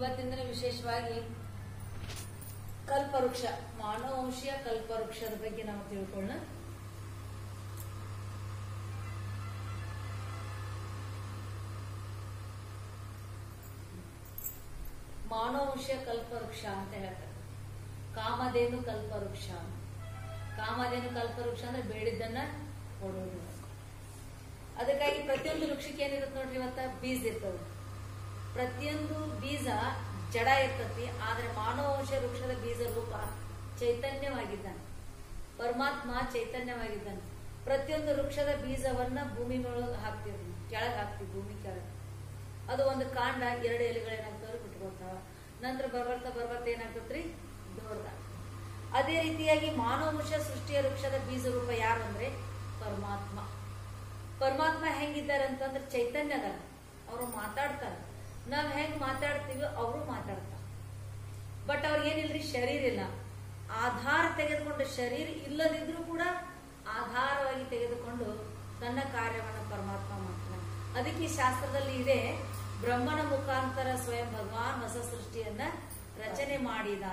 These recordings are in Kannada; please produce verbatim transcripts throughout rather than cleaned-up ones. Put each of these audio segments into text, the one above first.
ಇವತ್ತಿನ ವಿಶೇಷವಾಗಿ ಕಲ್ಪವೃಕ್ಷ, ಮಾನವವಂಶೀಯ ಕಲ್ಪವೃಕ್ಷದ ಬಗ್ಗೆ ನಾವು ತಿಳ್ಕೊಳ್ಳೋಣ. ಮಾನವವಂಶೀಯ ಕಲ್ಪವೃಕ್ಷ ಅಂತ ಹೇಳ್ತಾರೆ. ಕಾಮಧೇನು ಕಲ್ಪವೃಕ್ಷ. ಕಾಮಧೇನು ಕಲ್ಪವೃಕ್ಷ ಅಂದ್ರೆ ಬೇಡಿದ್ದನ್ನ ಕೊಡೋದು. ಅದಕ್ಕಾಗಿ ಪ್ರತಿಯೊಂದು ವೃಕ್ಷಕ್ಕೆ ಏನಿರುತ್ತೆ ನೋಡ್ರಿ, ಇವತ್ತ ಬೀಜ ಇರ್ತದೆ. ಪ್ರತಿಯೊಂದು ಬೀಜ ಜಡ ಇರ್ತತಿ. ಆದ್ರೆ ಮಾನವವಂಶ ವೃಕ್ಷದ ಬೀಜ ರೂಪ ಚೈತನ್ಯವಾಗಿದ್ದಾನೆ. ಪರಮಾತ್ಮ ಚೈತನ್ಯವಾಗಿದ್ದಾನೆ. ಪ್ರತಿಯೊಂದು ವೃಕ್ಷದ ಬೀಜವನ್ನ ಭೂಮಿ ಒಳಗೆ ಹಾಕ್ತೀವಿ, ಕೆಳಗೆ ಹಾಕ್ತಿವಿ, ಭೂಮಿ ಕೆಳಗೆ. ಅದು ಒಂದು ಕಾಂಡ, ಎರಡು ಎಲೆಗಳೇನಾಗ್ತಾವ್ರಿ ಬಿಟ್ಕೊಳ್ತಾವ. ನಂತರ ಬರ್ಬರ್ತಾ ಬರ್ಬರ್ತಾ ಏನಾಗ್ತತ್ರಿ, ದೊಡ್ಡದ. ಅದೇ ರೀತಿಯಾಗಿ ಮಾನವವಂಶ ಸೃಷ್ಟಿಯ ವೃಕ್ಷದ ಬೀಜ ರೂಪ ಯಾರು ಅಂದ್ರೆ ಪರಮಾತ್ಮ. ಪರಮಾತ್ಮ ಹೆಂಗಿದ್ದಾರೆ ಅಂತಂದ್ರೆ ಚೈತನ್ಯದ, ಅವರು ಮಾತಾಡ್ತಾರೆ. ನಾವ್ ಹೆಂಗ್ ಮಾತಾಡ್ತೀವಿ ಅವರು ಮಾತಾಡ್ತಾರೆ. ಬಟ್ ಅವ್ರಿಗೇನಿಲ್ರಿ, ಶರೀರ ಇಲ್ಲ. ಆಧಾರ ತೆಗೆದುಕೊಂಡು, ಶರೀರ ಇಲ್ಲದಿದ್ರೂ ಕೂಡ ಆಧಾರವಾಗಿ ತೆಗೆದುಕೊಂಡು ತನ್ನ ಕಾರ್ಯವನ್ನು ಪರಮಾತ್ಮ ಮಾಡ್ತಾನೆ. ಅದಕ್ಕೆ ಶಾಸ್ತ್ರದಲ್ಲಿ ಇದೆ, ಬ್ರಹ್ಮನ ಮುಖಾಂತರ ಸ್ವಯಂ ಭಗವಾನ್ ಹೊಸ ಸೃಷ್ಟಿಯನ್ನ ರಚನೆ ಮಾಡಿದ.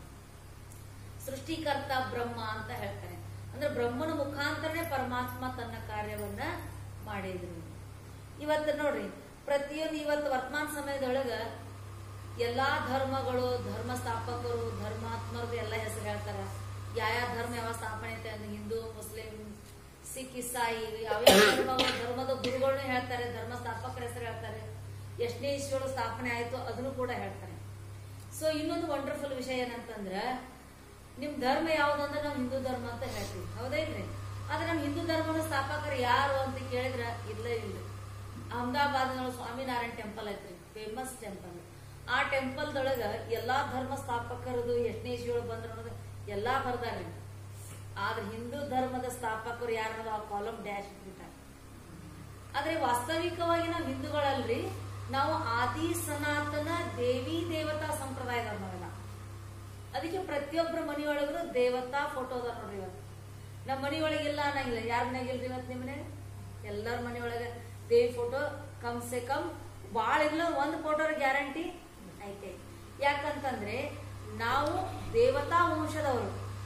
ಸೃಷ್ಟಿಕರ್ತ ಬ್ರಹ್ಮ ಅಂತ ಹೇಳ್ತಾರೆ. ಅಂದ್ರೆ ಬ್ರಹ್ಮನ ಮುಖಾಂತರನೇ ಪರಮಾತ್ಮ ತನ್ನ ಕಾರ್ಯವನ್ನ ಮಾಡಿದ್ರು. ಇವತ್ತು ನೋಡ್ರಿ, ಪ್ರತಿಯೊಂದು ಇವತ್ತು ವರ್ತಮಾನ ಸಮಯದೊಳಗ ಎಲ್ಲಾ ಧರ್ಮಗಳು, ಧರ್ಮ ಸ್ಥಾಪಕರು, ಧರ್ಮಾತ್ಮರದು ಎಲ್ಲ ಹೆಸರು ಹೇಳ್ತಾರ. ಯಾವ ಧರ್ಮ ಯಾವ ಸ್ಥಾಪನೆ ಐತೆ ಅಂದ್ರೆ ಹಿಂದೂ, ಮುಸ್ಲಿಂ, ಸಿಖ್, ಇಸಾಯಿ, ಯಾವ್ಯಾವ ಧರ್ಮಗಳು, ಧರ್ಮದ ಗುರುಗಳನ್ನ ಹೇಳ್ತಾರೆ. ಧರ್ಮ ಸ್ಥಾಪಕರ ಹೆಸರು ಹೇಳ್ತಾರೆ. ಎಷ್ಟನೇ ಇಸ್ವಿಯೊಳಗೆ ಸ್ಥಾಪನೆ ಆಯ್ತು ಅದನ್ನು ಕೂಡ ಹೇಳ್ತಾರೆ. ಸೊ ಇನ್ನೊಂದು ವಂಡರ್ಫುಲ್ ವಿಷಯ ಏನಂತಂದ್ರ, ನಿಮ್ ಧರ್ಮ ಯಾವ್ದು ಅಂದ್ರೆ ನಾವು ಹಿಂದೂ ಧರ್ಮ ಅಂತ ಹೇಳ್ತೀವಿ, ಹೌದೈತ್ರಿ? ಆದ್ರೆ ನಮ್ ಹಿಂದೂ ಧರ್ಮದ ಸ್ಥಾಪಕರು ಯಾರು ಅಂತ ಕೇಳಿದ್ರ ಇಲ್ಲ ಇಲ್ಲ ಅಹಮದಾಬಾದ್ ಸ್ವಾಮಿನಾರಾಯಣ ಟೆಂಪಲ್ ಐತ್ರಿ, ಫೇಮಸ್ ಟೆಂಪಲ್. ಆ ಟೆಂಪಲ್ ದೊಳಗ ಎಲ್ಲಾ ಧರ್ಮ ಸ್ಥಾಪಕರದು ಎಷ್ಟನೇ ಇಸ್ವಿಯೊಳಗೆ ಬಂದ್ರ ಅನ್ನೋದು ಎಲ್ಲಾ ಬರ್ದಾರ್ರಿ. ಆದ್ರೆ ಹಿಂದೂ ಧರ್ಮದ ಸ್ಥಾಪಕರು ಯಾರು ಆ ಕಾಲಮ್ ಡ್ಯಾಶ್ ಬಿಟ್ಟಾರೆ. ಆದ್ರೆ ವಾಸ್ತವಿಕವಾಗಿ ನಾವು ಹಿಂದೂಗಳಲ್ರಿ, ನಾವು ಆದಿ ಸನಾತನ ದೇವಿ ದೇವತಾ ಸಂಪ್ರದಾಯದವ್ರಲ್ಲ. ಅದಕ್ಕೆ ಪ್ರತಿಯೊಬ್ಬರ ಮನೆಯೊಳಗೂ ದೇವತಾ ಫೋಟೋ ಅದ ನೋಡ್ರಿ. ಇವತ್ತು ನಮ್ಮ ಮನೆಯೊಳಗಿಲ್ಲ ಅನ್ನಂಗಿಲ್ಲ. ಯಾರ ಮನೆಗಿಲ್ರಿ ಇವತ್ತು? ನಿಮ್ಮ ಮನೆ ಎಲ್ಲರ ಮನೆಯೊಳಗೆ ದೇವಿ ಫೋಟೋ ಕಮ್ ಸೆ ಕಮ್ ಬಾಳ ಇಲ್ಲ ಒಂದು ಫೋಟೋ ಗ್ಯಾರಂಟಿ ಐತೆ. ಯಾಕಂತಂದ್ರೆ ನಾವು ದೇವತಾ ವಂಶದವರು,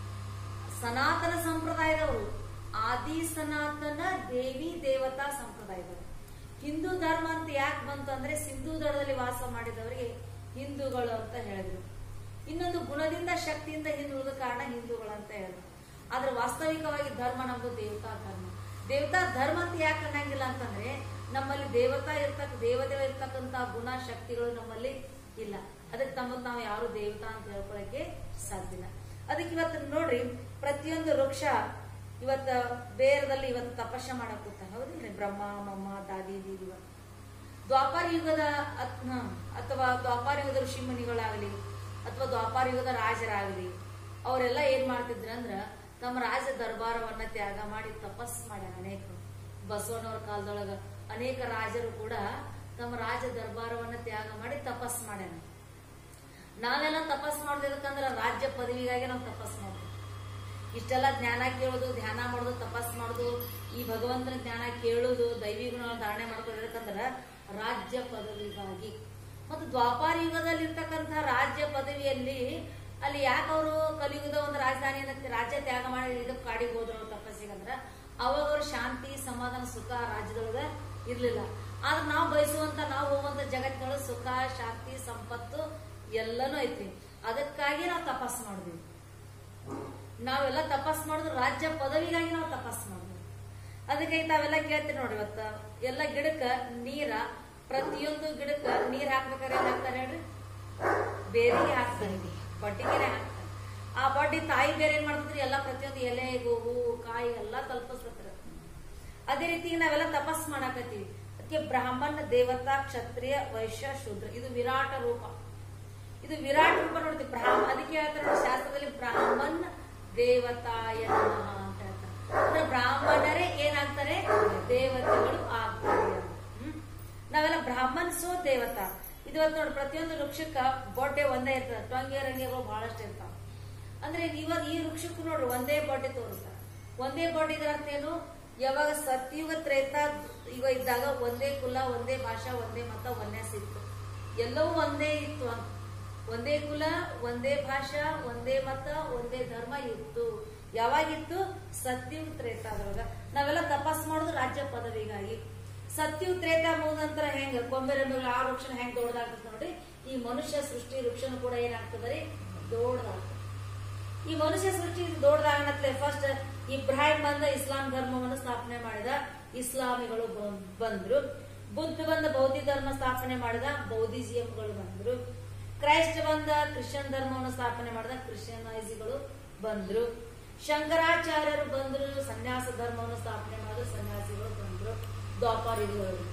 ಸನಾತನ ಸಂಪ್ರದಾಯದವರು, ಆದಿ ಸನಾತನ ದೇವಿ ದೇವತಾ ಸಂಪ್ರದಾಯದವರು. ಹಿಂದೂ ಧರ್ಮ ಅಂತ ಯಾಕೆ ಬಂತು ಅಂದ್ರೆ ಸಿಂಧೂ ದಳದಲ್ಲಿ ವಾಸ ಮಾಡಿದವರಿಗೆ ಹಿಂದೂಗಳು ಅಂತ ಹೇಳಿದ್ರು. ಇನ್ನೊಂದು ಗುಣದಿಂದ ಶಕ್ತಿಯಿಂದ ಹಿಂದುಳಿದ ಕಾರಣ ಹಿಂದೂಗಳು ಅಂತ ಹೇಳಿದ್ರು. ಆದ್ರೆ ವಾಸ್ತವಿಕವಾಗಿ ಧರ್ಮ ನಮ್ದು ದೇವತಾ ಧರ್ಮ. ದೇವತಾ ಧರ್ಮ ಅಂತ ಯಾಕೆ ಅನ್ನಂಗಿಲ್ಲ ಅಂತಂದ್ರೆ ನಮ್ಮಲ್ಲಿ ದೇವತಾ ಇರ್ತಕ್ಕ ದೇವದೇವ ಇರ್ತಕ್ಕಂತ ಗುಣ ಶಕ್ತಿಗಳು ನಮ್ಮಲ್ಲಿ ಇಲ್ಲ. ಅದಕ್ಕೆ ತಮ್ಮ ನಾವು ಯಾರು ದೇವತಾ ಅಂತ ಹೇಳ್ಕೊಳಕ್ಕೆ ಸಾಧ್ಯ ಇಲ್ಲ. ಅದಕ್ಕೆ ಇವತ್ತು ನೋಡ್ರಿ, ಪ್ರತಿಯೊಂದು ವೃಕ್ಷ ಇವತ್ತ ಬೇರದಲ್ಲಿ ಇವತ್ತು ತಪಸ್ಸೆ ಮಾಡಕ್ ಕೂತಾರ, ಹೌದಿಲ್ರಿ? ಬ್ರಹ್ಮ, ಮಮ್ಮ, ದಾದಿ, ದೀದಿ. ದ್ವಾಪಾರ ಯುಗದ ಅಥವಾ ದ್ವಾಪಾರ ಯುಗದ ಋಷಿ ಮುನಿಗಳಾಗ್ಲಿ ಅಥವಾ ದ್ವಾಪಾರ ಯುಗದ ರಾಜರಾಗ್ಲಿ, ಅವರೆಲ್ಲ ಏನ್ ಮಾಡ್ತಿದ್ರ ಅಂದ್ರ ತಮ್ಮ ರಾಜ ದರ್ಬಾರವನ್ನ ತ್ಯಾಗ ಮಾಡಿ ತಪಸ್ ಮಾಡ್ಯಾರ. ಅನೇಕರು ಬಸವಣ್ಣವ್ರ ಕಾಲದೊಳಗ ಅನೇಕ ರಾಜರು ಕೂಡ ತಮ್ಮ ರಾಜ ದರ್ಬಾರವನ್ನ ತ್ಯಾಗ ಮಾಡಿ ತಪಸ್ ಮಾಡ್ಯಾರ. ನಾವೆಲ್ಲ ತಪಸ್ ಮಾಡೋದಕ್ಕಂದ್ರ ರಾಜ್ಯ ಪದವಿಗಾಗಿ ನಾವು ತಪಸ್ ಮಾಡ್ತೀವಿ. ಇಷ್ಟೆಲ್ಲ ಜ್ಞಾನ ಕೇಳೋದು, ಧ್ಯಾನ ಮಾಡೋದು, ತಪಸ್ ಮಾಡೋದು, ಈ ಭಗವಂತನ ಜ್ಞಾನ ಕೇಳೋದು, ದೈವಿ ಗುಣ ಧಾರಣೆ ಮಾಡ್ಕೊಳ್ಳೋದಕ್ಕಂದ್ರ ರಾಜ್ಯ ಪದವಿಗಾಗಿ. ಮತ್ತು ದ್ವಾಪಾರ ಯುಗದಲ್ಲಿ ಇರ್ತಕ್ಕಂಥ ರಾಜ್ಯ ಪದವಿಯಲ್ಲಿ ಅಲ್ಲಿ ಯಾಕೆ ಅವರು ಕಲಿಯುಗದ ಒಂದು ರಾಜಧಾನಿಯನ್ನ ರಾಜ್ಯ ತ್ಯಾಗ ಮಾಡಿ ಇದಕ್ಕೆ ಕಾಡಿಗೆ ಹೋದ್ರು ಅವ್ರು ತಪಸ್ಸಿಗಂದ್ರ, ಅವಾಗ ಅವ್ರು ಶಾಂತಿ, ಸಮಾಧಾನ, ಸುಖ ರಾಜ್ಯದೊಳಗ ಇರ್ಲಿಲ್ಲ. ಆದ್ರೆ ನಾವು ಬಯಸುವಂತ, ನಾವು ಹೋಗುವಂತ ಜಗತ್ತಿನೊಳಗೆ ಸುಖ, ಶಾಂತಿ, ಸಂಪತ್ತು ಎಲ್ಲನೂ ಐತಿ. ಅದಕ್ಕಾಗಿ ನಾವು ತಪಸ್ ಮಾಡಿದ್ವಿ. ನಾವೆಲ್ಲ ತಪಸ್ ಮಾಡಿದ್ರು ರಾಜ್ಯ ಪದವಿಗಾಗಿ ನಾವು ತಪಸ್ ಮಾಡಿದ್ವಿ. ಅದಕ್ಕೆ ತಾವೆಲ್ಲ ಕೇಳ್ತೀವಿ ನೋಡ್ರಿ, ಇವತ್ತ ಎಲ್ಲ ಗಿಡಕ್ಕ ನೀರ, ಪ್ರತಿಯೊಂದು ಗಿಡಕ್ಕ ನೀರ್ ಹಾಕ್ಬೇಕಾದ್ರೆ ಏನ್ ಹಾಕ್ತಾರೆ ಹೇಳ್ರಿ? ಬೇರಿಗೆ ಹಾಕ್ತಾರೆ, ಬಡ್ಡಿಗೆನೆ ಹಾಕ್ತಾರೆ. ಆ ಬಡ್ಡಿ ತಾಯಿ ಬೇರೆ ಏನ್ ಮಾಡ್ತಿದ್ರಿ, ಎಲ್ಲಾ ಪ್ರತಿಯೊಂದು ಎಲೆ, ಹೂವು, ಕಾಯಿ ಎಲ್ಲಾ ತಲುಪಿಸ್ತಾರೆ. ಅದೇ ರೀತಿ ನಾವೆಲ್ಲ ತಪಸ್ ಮಾಡಾಕತ್ತೀವಿ. ಅದಕ್ಕೆ ಬ್ರಾಹ್ಮಣ, ದೇವತಾ, ಕ್ಷತ್ರಿಯ, ವೈಶ್ಯ, ಶೂದ್ರ, ಇದು ವಿರಾಟ ರೂಪ. ಇದು ವಿರಾಟ್ ರೂಪ ನೋಡ್ತೀವಿ. ಬ್ರಾಹ್ಮ ಅದಕ್ಕೆ ಹೇಳ್ತಾರೆ ಶಾಸ್ತ್ರದಲ್ಲಿ ಬ್ರಾಹ್ಮಣ ದೇವತಾಯ ನಮಃ ಅಂತ ಹೇಳ್ತಾರೆ. ಅಂದ್ರೆ ಬ್ರಾಹ್ಮಣರೇ ಏನಾಗ್ತಾರೆ? ದೇವತೆಗಳು ಆಗ್ತಾರೆ. ಹ್ಮ್ ನಾವೆಲ್ಲ ಬ್ರಾಹ್ಮಣ್ಸೋ ದೇವತಾ. ಇವತ್ತು ನೋಡಿ, ಪ್ರತಿಯೊಂದು ವೃಕ್ಷಕ್ಕ ಬೊಡ್ಡೆ ಒಂದೇ ಇರ್ತದೆ, ಟೊಂಗೆ ರಂಗೆಗಳು ಬಹಳಷ್ಟು ಇರ್ತಾವ. ಅಂದ್ರೆ ಇವಾಗ ಈ ವೃಕ್ಷಕ್ಕೂ ನೋಡ್ರಿ ಒಂದೇ ಬೊಡ್ಡೆ ತೋರಿಸ್ತಾರೆ. ಒಂದೇ ಬೊಡ್ಡೆ ಇದರ ಅರ್ಥ ಏನು? ಯಾವಾಗ ಸತ್ಯುಗ ತ್ರೇತ ಈಗ ಇದ್ದಾಗ ಒಂದೇ ಕುಲ, ಒಂದೇ ಭಾಷಾ, ಒಂದೇ ಮತ, ಒಂದೇ ಸಿಕ್ತು. ಎಲ್ಲವೂ ಒಂದೇ ಇತ್ತು, ಒಂದೇ ಕುಲ, ಒಂದೇ ಭಾಷಾ, ಒಂದೇ ಮತ, ಒಂದೇ ಧರ್ಮ ಇತ್ತು. ಯಾವಾಗಿತ್ತು? ಸತ್ಯಯುಗ ತ್ರೇತಾದೊಳಗ. ನಾವೆಲ್ಲ ತಪಾಸ್ ಮಾಡೋದು ರಾಜ್ಯ ಪದವಿಗಾಗಿ. ಸತ್ಯಯುಗ ತ್ರೇತ ಮುಗಿದ ನಂತರ ಹೆಂಗ ಕೊಂಬೆರೆಂಬೆಗಳು ಆ ವೃಕ್ಷ ಹೆಂಗ್ ದೊಡ್ಡದಾಗ್ತದೆ ನೋಡಿ, ಈ ಮನುಷ್ಯ ಸೃಷ್ಟಿ ವೃಕ್ಷನು ಕೂಡ ಏನಾಗ್ತದೆ? ದೊಡ್ಡದಾಗ್ತದೆ. ಈ ಮನುಷ್ಯ ಸೃಷ್ಟಿ ದೊಡ್ಡದಾಗನತ್ಲೆ ಫಸ್ಟ್ ಇಬ್ರಾಹಿಂ ಬಂದ ಇಸ್ಲಾಂ ಧರ್ಮವನ್ನು ಸ್ಥಾಪನೆ ಮಾಡಿದ, ಇಸ್ಲಾಮಿಗಳು ಬಂದ್ರು. ಬುದ್ಧ ಬಂದ ಬೌದ್ಧ ಧರ್ಮ ಸ್ಥಾಪನೆ ಮಾಡಿದ, ಬೌದ್ಧಿಸಿಯಂಗಳು ಬಂದ್ರು. ಕ್ರೈಸ್ಟ್ ಬಂದ ಕ್ರಿಶ್ಚಿಯನ್ ಧರ್ಮವನ್ನು ಸ್ಥಾಪನೆ ಮಾಡಿದ, ಕ್ರಿಶ್ಚಿಯನೈಸಿಗಳು ಬಂದ್ರು. ಶಂಕರಾಚಾರ್ಯರು ಬಂದ್ರು, ಸನ್ಯಾಸ ಧರ್ಮವನ್ನು ಸ್ಥಾಪನೆ ಮಾಡಿದ, ಸನ್ಯಾಸಿಗಳು ಬಂದ್ರು. ದ್ವಾಪರ ಯುಗದೊಳಗೆ.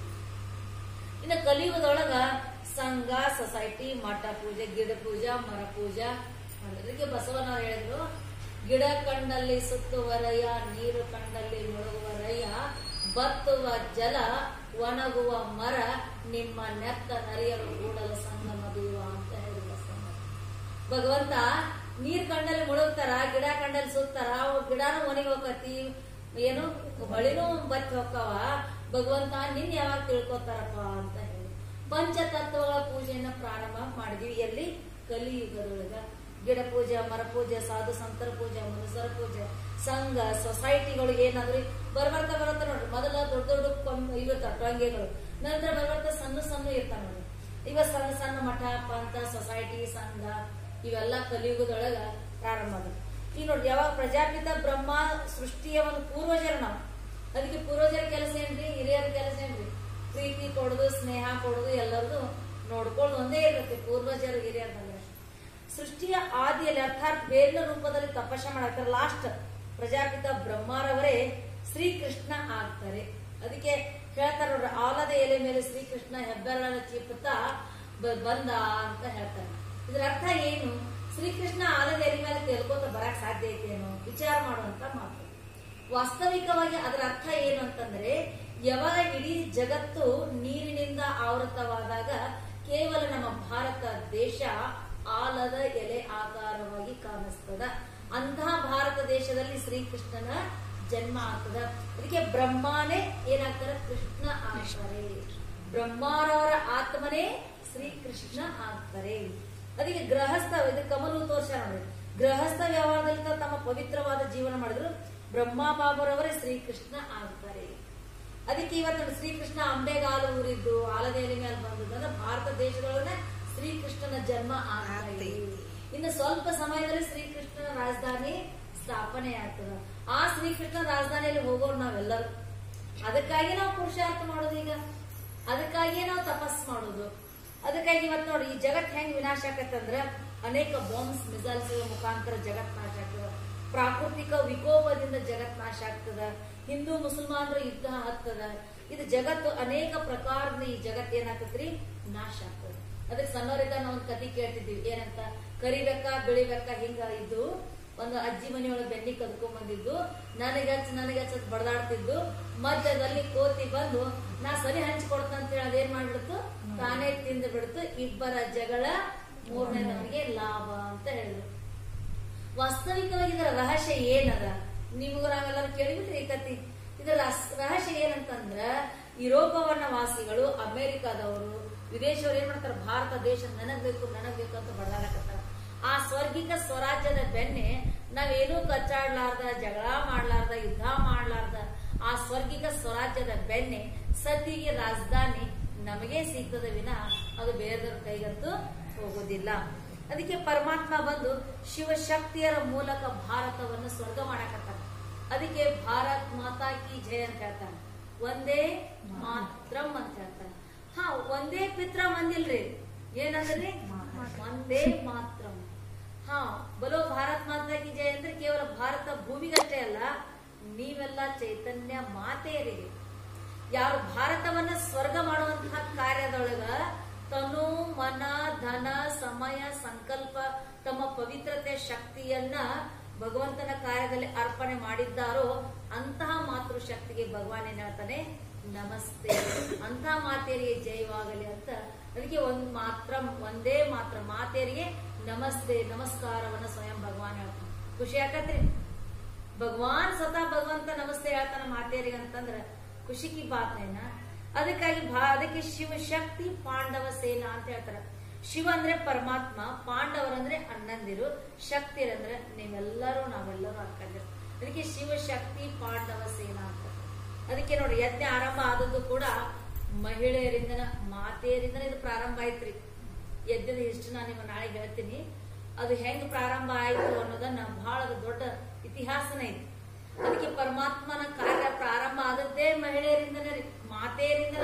ಇನ್ನು ಕಲಿಯುಗದೊಳಗ ಸಂಘ, ಸೊಸೈಟಿ, ಮಠ ಪೂಜೆ, ಗಿಡ ಪೂಜಾ, ಮರ ಪೂಜಾ. ಅದಕ್ಕೆ ಬಸವನವರು ಹೇಳಿದ್ರು, ಗಿಡ ಕಂಡಲ್ಲಿ ಸುತ್ತುವರಯ್ಯ, ನೀರು ಕಂಡಲ್ಲಿ ಮುಳುಗುವರಯ್ಯ, ಬತ್ತುವ ಜಲ ಒಣಗುವ ಮರ, ನಿಮ್ಮ ನೆತ್ತ ನರಿಯಲು ಕೂಡಲ ಸಂಗಮ ದೇವ ಅಂತ ಹೇಳಿದ್ರು ಬಸವನವರು. ಭಗವಂತ ನೀರ್ ಕಂಡಲ್ಲಿ ಮುಳುಗ್ತಾರ, ಗಿಡ ಕಂಡಲ್ಲಿ ಸುತ್ತಾರ, ಅವು ಗಿಡನೂ ಒಣಗಿ ಹೋಗತಿ, ಏನು ಹೊಳಿನೂ ಬತ್ತಿ ಹೋಗ್ತಾವ. ಭಗವಂತ ನಿನ್ ಯಾವಾಗ ತಿಳ್ಕೊತಾರಪ್ಪ ಅಂತ ಹೇಳಿ ಪಂಚತತ್ವಗಳ ಪೂಜೆಯನ್ನ ಪ್ರಾರಂಭ ಮಾಡಿದ್ವಿ. ಎಲ್ಲಿ? ಕಲಿಯುಗದೊಳಗ. ಗಿಡ ಪೂಜೆ, ಮರ ಪೂಜೆ, ಸಾಧು ಸಂತರ ಪೂಜೆ, ಮನುಷ್ಯರ ಪೂಜೆ, ಸಂಘ, ಸೊಸೈಟಿಗಳು ಏನಾದ್ರಿ ಬರ್ಬರ್ತಾ ಬರುತ್ತ ನೋಡ್ರಿ. ಮೊದಲ ದೊಡ್ಡ ದೊಡ್ಡ ಇರ್ತಾವ ಟೊಂಗೆಗಳು, ನಂತರ ಬರ್ಬರ್ತಾ ಸಣ್ಣ ಸಣ್ಣ ಇರ್ತಾವ ನೋಡ್ರಿ. ಇವ ಸಣ್ಣ ಸಣ್ಣ ಮಠ, ಪಂಥ, ಸೊಸೈಟಿ, ಸಂಘ ಇವೆಲ್ಲ ಕಲಿಯುಗದೊಳಗ ಪ್ರಾರಂಭ ಆಗ. ಈಗ ನೋಡ್ರಿ, ಯಾವಾಗ ಪ್ರಜಾಪಿತ ಬ್ರಹ್ಮ ಸೃಷ್ಟಿಯ ಒಂದು ಪೂರ್ವಜರ ನಾವು. ಅದಕ್ಕೆ ಪೂರ್ವಜರ ಕೆಲಸ ಏನ್ರಿ? ಹಿರಿಯರ ಕೆಲಸ ಏನ್ರಿ? ಪ್ರೀತಿ ಕೊಡುದು, ಸ್ನೇಹ ಕೊಡುದು, ಎಲ್ಲರದು ನೋಡ್ಕೊಳ್ಳೋದು ಒಂದೇ ಇರುತ್ತೆ ಪೂರ್ವಜರು ಹಿರಿಯರ. ಸೃಷ್ಟಿಯ ಆದಿಯಲ್ಲಿ ಅರ್ಥಾತ್ ಬೇರಿನ ರೂಪದಲ್ಲಿ ತಪಸ್ಸೆ ಮಾಡಾಕ್ತಾರೆ. ಲಾಸ್ಟ್ ಪ್ರಜಾಪಿತ ಬ್ರಹ್ಮರವರೇ ಶ್ರೀಕೃಷ್ಣ ಆಗ್ತಾರೆ. ಅದಕ್ಕೆ ಹೇಳ್ತಾರೆ ನೋಡ್ರಿ, ಆಲದ ಎಲೆ ಮೇಲೆ ಶ್ರೀಕೃಷ್ಣ ಹೆಬ್ಬೆರಳ ಚಿಪ್ಪುತ್ತಾ ಬಂದ ಅಂತ ಹೇಳ್ತಾರೆ. ಇದ್ರ ಅರ್ಥ ಏನು? ಶ್ರೀಕೃಷ್ಣ ಆಲದ ಎಲೆ ಮೇಲೆ ತೆಲ್ಕೋತ ಬರಕ್ ಸಾಧ್ಯ ಐತೇನೋ ವಿಚಾರ ಮಾಡುವಂತ ಮಾತು. ವಾಸ್ತವಿಕವಾಗಿ ಅದರ ಅರ್ಥ ಏನು ಅಂತಂದ್ರೆ, ಯಾವಾಗ ಇಡೀ ಜಗತ್ತು ನೀರಿನಿಂದ ಆವೃತವಾದಾಗ ಕೇವಲ ನಮ್ಮ ಭಾರತ ದೇಶ ಆಲದ ಎಲೆ ಆಕಾರವಾಗಿ ಕಾಣಿಸ್ತದ. ಅಂತಹ ಭಾರತ ದೇಶದಲ್ಲಿ ಶ್ರೀಕೃಷ್ಣನ ಜನ್ಮ ಆಗ್ತದ. ಅದಕ್ಕೆ ಬ್ರಹ್ಮನೇ ಏನಾಗ್ತಾರೆ? ಕೃಷ್ಣ ಆಗ್ತಾರೆ. ಬ್ರಹ್ಮರವರ ಆತ್ಮನೇ ಶ್ರೀಕೃಷ್ಣ ಆಗ್ತಾರೆ. ಅದಕ್ಕೆ ಗೃಹಸ್ಥ, ಇದು ಕಮಲು ತೋರ್ಸ ನೋಡಿ, ಗೃಹಸ್ಥ ವ್ಯವಹಾರದಲ್ಲಿ ತಮ್ಮ ಪವಿತ್ರವಾದ ಜೀವನ ಮಾಡಿದ್ರು ಬ್ರಹ್ಮ ಬಾಬರವರೇ ಶ್ರೀಕೃಷ್ಣ ಆಗ್ತಾರೆ. ಅದಕ್ಕೆ ಇವತ್ತು ಶ್ರೀಕೃಷ್ಣ ಅಂಬೆಗಾಲು ಊರಿದ್ದು, ಆಲದ ಎಲೆ ಮೇಲೆ ಬಂದದ್ದು ಅಂದ್ರೆ ಭಾರತ ದೇಶದೊಳಗೆ ಶ್ರೀಕೃಷ್ಣನ ಜನ್ಮ ಆಗ್ತದೆ. ಇನ್ನು ಸ್ವಲ್ಪ ಸಮಯದಲ್ಲಿ ಶ್ರೀಕೃಷ್ಣನ ರಾಜಧಾನಿ ಸ್ಥಾಪನೆ ಆಗ್ತದ. ಆ ಶ್ರೀಕೃಷ್ಣ ರಾಜಧಾನಿಯಲ್ಲಿ ಹೋಗೋರು ನಾವೆಲ್ಲರೂ. ಅದಕ್ಕಾಗಿ ನಾವು ಪುರುಷಾರ್ಥ ಮಾಡೋದು, ಈಗ ಅದಕ್ಕಾಗಿಯೇ ನಾವು ತಪಸ್ ಮಾಡೋದು. ಅದಕ್ಕಾಗಿ ಇವತ್ತು ನೋಡಿ, ಈ ಜಗತ್ ಹೆಂಗ್ ವಿನಾಶ ಆಕತ್ತಂದ್ರ ಅನೇಕ ಬಾಂಬ್ಸ್, ಮಿಸೈಲ್ಸ್ ಮುಖಾಂತರ ಜಗತ್ ನಾಶ ಆಗ್ತದ. ಪ್ರಾಕೃತಿಕ ವಿಕೋಪದಿಂದ ಜಗತ್ ನಾಶ ಆಗ್ತದ. ಹಿಂದೂ ಮುಸಲ್ಮಾನರ ಯುದ್ಧ ಹತ್ತದ. ಇದು ಜಗತ್ತು ಅನೇಕ ಪ್ರಕಾರದ ಈ ಜಗತ್ ಏನಾಗ್ತದ್ರಿ? ನಾಶ ಆಗ್ತದೆ. ಅದಕ್ಕೆ ಸಣ್ಣವರಿದ್ದ ನಾವು ಒಂದು ಕಥೆ ಕೇಳ್ತಿದ್ವಿ. ಏನಂತ? ಕರಿಬೇಕ ಬೆಳಿಬೇಕ ಹಿಂಗ ಇದ್ದು ಒಂದು ಅಜ್ಜಿ ಮನೆಯೊಳಗೆ ಬೆನ್ನಿ ಕದ್ಕೊಂಡ್ ಬಂದಿದ್ದು, ನನಗಚ್ಚ ನನಗಚ್ಚ ಬಡದಾಡ್ತಿದ್ದು, ಮಧ್ಯದಲ್ಲಿ ಕೋತಿ ಬಂದು ನಾ ಸರಿ ಹಂಚಿಕೊಡ್ತ ಅಂತ ಹೇಳಿ ಅದೇನ್ ಮಾಡ್ಬಿಡ್ತು? ತಾನೇ ತಿಂದು ಬಿಡ್ತು. ಇಬ್ಬರ ಜಗಳ, ಮೂರನೇದವನಿಗೆ ಲಾಭ ಅಂತ ಹೇಳಿದ್ರು. ವಾಸ್ತವಿಕವಾಗಿ ಇದರ ರಹಸ್ಯ ಏನದ? ನೀವು ನಾವೆಲ್ಲರೂ ಕೇಳಿಬಿಟ್ರಿ ಈ ಕತಿ. ಇದರ ರಹಸ್ಯ ಏನಂತಂದ್ರ, ಯುರೋಪವನ್ನ ವಾಸಿಗಳು, ಅಮೆರಿಕಾದವರು, ವಿದೇಶವರು ಏನ್ ಮಾಡ್ತಾರ? ಭಾರತ ದೇಶ ನನಗ್ ಬೇಕು ನನಗ್ ಬೇಕು ಅಂತ ಬಡದಾಡಕತ್ತಾರ. ಆ ಸ್ವರ್ಗಿಕ ಸ್ವರಾಜ್ಯದ ಬೆನ್ನೆ ನಾವೇನೂ ಕಚ್ಚಾಡ್ಲಾರ್ದ, ಜಗಳ ಮಾಡ್ಲಾರ್ದ, ಯುದ್ಧ ಮಾಡ್ಲಾರ್ದ ಆ ಸ್ವರ್ಗಿಕ ಸ್ವರಾಜ್ಯದ ಬೆನ್ನೆ ಸದ್ದಿಗೆ ರಾಜಧಾನಿ ನಮಗೆ ಸಿಗ್ತದ ವಿನ ಅದು ಬೇರೆದವ್ರ ಕೈಗಂತೂ ಹೋಗೋದಿಲ್ಲ. ಅದಕ್ಕೆ ಪರಮಾತ್ಮ ಬಂದು ಶಿವಶಕ್ತಿಯರ ಮೂಲಕ ಭಾರತವನ್ನು ಸ್ವರ್ಗ ಮಾಡಕತ್ತಾರ. ಅದಕ್ಕೆ ಭಾರತ್ ಮಾತಾ ಕಿ ಜಯ ಅಂತ ಹೇಳ್ತಾನೆ. ಒಂದೇ ಮಾತ್ರಂ ಅಂತ ಹೇಳ್ತಾನೆ. ಹಾ, ಒಂದೇ ಪಿತ್ರ ಮಂದಿಲ್ರಿ, ಏನಂದ್ರಿ? ಒಂದೇ ಮಾತ್ರಂ. ಹಾ, ಬಲೋ ಭಾರತ್ ಮಾತಾ ಕಿ ಜಯ ಅಂದ್ರೆ ಕೇವಲ ಭಾರತ ಭೂಮಿಗಷ್ಟೇ ಅಲ್ಲ, ನೀವೆಲ್ಲ ಚೈತನ್ಯ ಮಾತೆಯರಿಗೆ ಯಾರು ಭಾರತವನ್ನ ಸ್ವರ್ಗ ಮಾಡುವಂತಹ ಕಾರ್ಯದೊಳಗ ತನು, ಮನ, ಧನ, ಸಮಯ, ಸಂಕಲ್ಪ, ತಮ್ಮ ಪವಿತ್ರತೆ ಶಕ್ತಿಯನ್ನ ಭಗವಂತನ ಕಾರ್ಯದಲ್ಲಿ ಅರ್ಪಣೆ ಮಾಡಿದ್ದಾರೋ ಅಂತಹ ಮಾತೃ ಶಕ್ತಿಗೆ ಭಗವಾನ್ ಏನ್ ಹೇಳ್ತಾನೆ? ನಮಸ್ತೆ. ಅಂತಹ ಮಾತೆಯರಿಗೆ ಜಯವಾಗಲಿ ಅಂತ. ಅದಕ್ಕೆ ಒಂದ್ ಮಾತ್ರ, ಒಂದೇ ಮಾತ್ರ ಮಾತೆಯರಿಗೆ ನಮಸ್ತೆ, ನಮಸ್ಕಾರವನ್ನ ಸ್ವಯಂ ಭಗವಾನ್ ಹೇಳ್ತಾನೆ. ಖುಷಿ ಆಕತ್ರಿ? ಭಗವಾನ್ ಸ್ವತಃ ಭಗವಂತ ನಮಸ್ತೆ ಹೇಳ್ತಾನ ಮಾತೆಯರಿಗೆ ಅಂತಂದ್ರ ಖುಷಿ ಕಿ ಬಾತ್ ಏನ? ಅದಕ್ಕಾಗಿ ಭಾ ಅದಕ್ಕೆ ಶಿವಶಕ್ತಿ ಪಾಂಡವ ಸೇನಾ ಅಂತ ಹೇಳ್ತಾರೆ. ಶಿವ ಅಂದ್ರೆ ಪರಮಾತ್ಮ, ಪಾಂಡವರಂದ್ರೆ ಅಣ್ಣಂದಿರು, ಶಕ್ತಿರಂದ್ರೆ ನೀವೆಲ್ಲರೂ ನಾವೆಲ್ಲರೂ ಅಕ್ಕಂದಿರು. ಅದಕ್ಕೆ ಶಿವಶಕ್ತಿ ಪಾಂಡವ ಸೇನಾ ಅಂತ. ಅದಕ್ಕೆ ನೋಡಿ ಯಜ್ಞ ಆರಂಭ ಆದದ್ದು ಕೂಡ ಮಹಿಳೆಯರಿಂದ, ಮಾತೆಯರಿಂದ ಇದು ಪ್ರಾರಂಭ ಆಯ್ತ್ರಿ. ಯಜ್ಞದ ಹಿಸ್ಟ್ರಿ ನಾನು ನಿಮಗೆ ನಾಳೆ ಹೇಳ್ತೀನಿ. ಅದು ಹೆಂಗ್ ಪ್ರಾರಂಭ ಆಯ್ತು ಅನ್ನೋದನ್ನ ಬಹಳ ದೊಡ್ಡ ಇತಿಹಾಸನೇ ಐತಿ. ಅದಕ್ಕೆ ಪರಮಾತ್ಮನ ಕಾರ್ಯ ಪ್ರಾರಂಭ ಆದದ್ದೇ ಮಹಿಳೆಯರಿಂದನೇ ರೀ, ಮಾತೆಯರಿಂದ.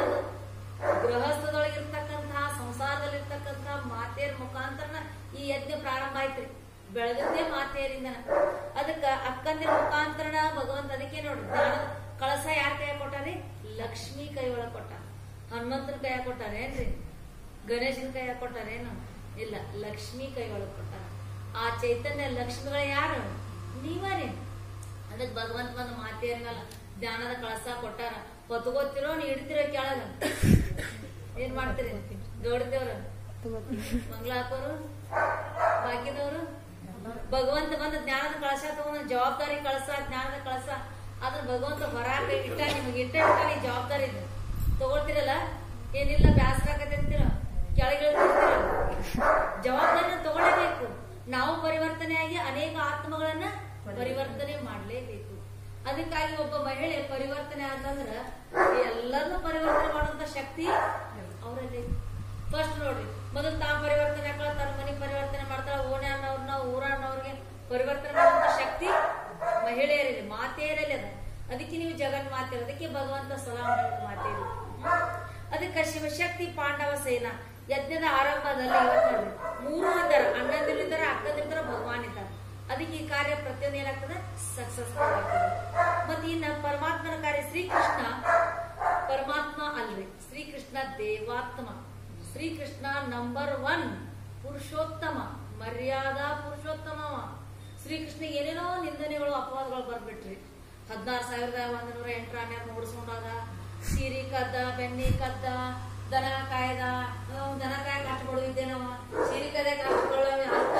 ಗೃಹಸ್ಥದೊಳಗಿರ್ತಕ್ಕಂತಹ ಸಂಸಾರದಲ್ಲಿರ್ತಕ್ಕಂತಹ ಮಾತೆಯರ ಮುಖಾಂತರನ ಈ ಯಜ್ಞ ಪ್ರಾರಂಭ ಆಯ್ತ್ರಿ. ಬೆಳೆದದ್ದೇ ಮಾತೆಯರಿಂದ. ಅದಕ್ಕ ಅಕ್ಕಂದಿರ ಮುಖಾಂತರನ ಭಗವಂತ. ಅದಕ್ಕೆ ನೋಡ್ರಿ ಜ್ಞಾನದ ಕಳಸ ಯಾರ ಕೈಯಾಗ ಕೊಟ್ಟಾರಿ? ಲಕ್ಷ್ಮೀ ಕೈ ಒಳಗ್ ಕೊಟ್ಟ. ಹನುಮಂತನ ಕೈಯಾಗ ಕೊಟ್ಟಾರೇನ್ರಿ? ಗಣೇಶನ ಕೈಯಾಗ ಕೊಟ್ಟಾರೇನು? ಇಲ್ಲ, ಲಕ್ಷ್ಮೀ ಕೈ ಒಳಗ್ ಕೊಟ್ಟಾರ. ಆ ಚೈತನ್ಯ ಲಕ್ಷ್ಮಿಗಳ ಯಾರು? ನೀವರೇ. ಅದಕ್ಕೆ ಭಗವಂತ ಬಂದ ಮಾತೆಯರ ಮೇಲೆ ಜ್ಞಾನದ ಕಳಸ ಕೊಟ್ಟಾರ. ಹೊತ್ಕೋತಿರೋ ನೀ ಇಡ್ತಿರೋ ಕೆಳಗ ಏನ್ ಮಾಡ್ತೀರಿ? ಗೌಡದೇವ್ರ ಮಂಗ್ಲ ಹಾಕೋರು, ಬಾಕಿದವರು. ಭಗವಂತ ಬಂದ ಜ್ಞಾನದ ಕಳಸ ತಗೊಂಡ ಜವಾಬ್ದಾರಿ ಕಳಸ, ಜ್ಞಾನದ ಕಳಸ. ಅದ್ರ ಭಗವಂತ ಹೊರಾಕ ಇಟ್ಟ, ನಿಮಗೆ ಇಟ್ಟ ಇಟ್ಟ ನೀ ಜವಾಬ್ದಾರಿ ಇದೆ ತಗೊಳ್ತಿರಲ್ಲ. ಏನಿಲ್ಲ ಬ್ಯಾಸರ ಆಗತ್ತಿರ್ತೀರ, ಕೆಳಗಿಳ್ತಿರ್ತೀರ. ಜವಾಬ್ದಾರಿನ ತಗೊಳ್ಳೇಬೇಕು. ನಾವು ಪರಿವರ್ತನೆ ಆಗಿ ಅನೇಕ ಆತ್ಮಗಳನ್ನ ಪರಿವರ್ತನೆ ಮಾಡ್ಲೇಬೇಕು. ಅದಕ್ಕಾಗಿ ಒಬ್ಬ ಮಹಿಳೆ ಪರಿವರ್ತನೆ ಆದಂದ್ರ ಎಲ್ಲರನ್ನೂ ಪರಿವರ್ತನೆ ಮಾಡುವಂತ ಶಕ್ತಿ ಅವರಲ್ಲಿ. ಫಸ್ಟ್ ನೋಡ್ರಿ, ಮೊದಲು ತಾ ಪರಿವರ್ತನೆ ಹಾಕಳ, ತನ್ನ ಮನೆ ಪರಿವರ್ತನೆ ಮಾಡ್ತಾಳ, ಓಣ್ಯಾನವ್ರನ್ನ ಊರನ್ನವ್ರಿಗೆ ಪರಿವರ್ತನೆ ಮಾಡುವಂತ ಶಕ್ತಿ ಮಹಿಳೆಯರಲ್ಲಿ, ಮಾತೆಯರಲ್ಲಿ ಅದ. ಅದಕ್ಕೆ ನೀವು ಜಗನ್ ಮಾತೆ. ಅದಕ್ಕೆ ಭಗವಂತ ಸಲಾಂ ಮಾತೆಯರು. ಅದಕ್ಕೆ ಶಿವಶಕ್ತಿ ಪಾಂಡವ ಸೇನಾ ಯಜ್ಞದ ಆರಂಭದಲ್ಲಿ ಇವತ್ತು ನೋಡ್ರಿ ಮೂರು ಇದ್ದಾರ, ಅಣ್ಣಂದಿರಿದ್ದಾರ, ಅಕ್ಕದಿರ್ತಾರ, ಭಗವಾನ್ ಇದ್ದಾರ. ಅದಕ್ಕೆ ಈ ಕಾರ್ಯ ಪ್ರತಿಯೊಂದು ಏನಾಗ್ತದೆ? ಸಕ್ಸಸ್ಫುಲ್ ಆಗ್ತದೆ. ಮತ್ತೆ ಇನ್ನ ಪರಮಾತ್ಮನ ಕಾರ್ಯ ಶ್ರೀಕೃಷ್ಣ ಪರಮಾತ್ಮ ಅಲ್ರಿ, ಶ್ರೀಕೃಷ್ಣ ದೇವಾತ್ಮ. ಶ್ರೀಕೃಷ್ಣ ನಂಬರ್ ಒನ್ ಪುರುಷೋತ್ತಮ, ಮರ್ಯಾದಾ ಪುರುಷೋತ್ತಮ. ಶ್ರೀಕೃಷ್ಣ ಏನೇನೋ ನಿಂದನೆಗಳು ಅಪವಾದಗಳು ಬರ್ಬಿಟ್ರಿ. ಹದಿನಾರು ಸಾವಿರದ ಒಂದ್ ನೂರ ಎಂಟರ ಹನ್ನೆರಡು ಓಡಿಸ್ಕೊಂಡಾಗ ಸೀರಿ ಕದ್ದ, ಬೆನ್ನಿ ಕದ್ದ, ದನ ಕಾಯ್ದ, ದನ ಕಾಯಕ ಹಚ್ಕೊಳ್ಳೋ ಇದ್ದೇನವ, ಸೀರಿ ಕದ್ಯಾಕ ಹಚ್ಕೊಳ್ಳೋ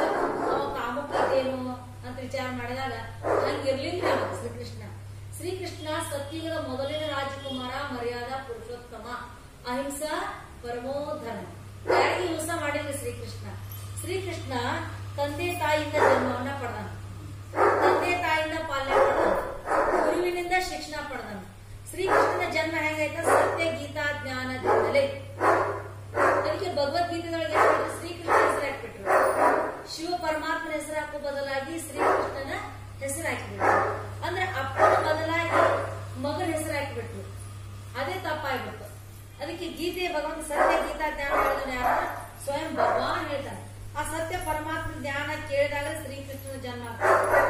ಕಾಮುಕೇನು ಅಂತ ವಿಚಾರ ಮಾಡಿದಾಗ ಹಂಗಿರ್ಲಿಲ್ಲ ಶ್ರೀಕೃಷ್ಣ. ಶ್ರೀಕೃಷ್ಣ ಸತ್ಯುಗದ ಮೊದಲಿನ ರಾಜಕುಮಾರ, ಮರ್ಯಾದಾ ಪುರುಷೋತ್ತಮ, ಅಹಿಂಸಾ ಪರಮೋಧನ. ಯಾರಿಗೆ ಹಿಂಸ ಮಾಡಿಲ್ಲ ಶ್ರೀಕೃಷ್ಣ? ಶ್ರೀಕೃಷ್ಣ ತಂದೆ ತಾಯಿಯಿಂದ ಜನ್ಮವನ್ನ ಪಡೆದ, ತಂದೆ ತಾಯಿಯಿಂದ ಪಾಲನೆ ಪಡೆದ, ಗುರುವಿನಿಂದ ಶಿಕ್ಷಣ ಪಡೆದ. ಶ್ರೀಕೃಷ್ಣನ ಜನ್ಮ ಹೆಂಗಾಯ್ತ? ಸತ್ಯ ಗೀತಾ ಜ್ಞಾನದಿಂದಲೇ. ಅದಕ್ಕೆ ಭಗವದ್ಗೀತೆದೊಳಗೆ ಶ್ರೀಕೃಷ್ಣ ಹೆಸರು ಹಾಕ್ಬಿಟ್ರು. ಶಿವ ಪರಮಾತ್ಮನ ಹೆಸರು ಹಾಕೋ ಬದಲಾಗಿ ಶ್ರೀಕೃಷ್ಣನ ಹೆಸರು ಹಾಕಿಬಿಟ್ರು. ಅಂದ್ರೆ ಅಪ್ಪನ ಬದಲಾಗಿ ಮಗನ ಹೆಸರು ಹಾಕಿಬಿಟ್ರು. ಅದೇ ತಪ್ಪಾಗ್ಬಿಟ್ಟು. ಅದಕ್ಕೆ ಗೀತೆ ಭಗವಂತ ಸತ್ಯ ಗೀತಾ ಜ್ಞಾನ ಹೇಳಿದ ಯಾರ? ಸ್ವಯಂ ಭಗವಾನ್ ಹೇಳ್ತಾನೆ. ಆ ಸತ್ಯ ಪರಮಾತ್ಮ ಜ್ಞಾನ ಕೇಳಿದಾಗ ಶ್ರೀಕೃಷ್ಣನ ಜನ್ಮ ಆಗ್ತದೆ.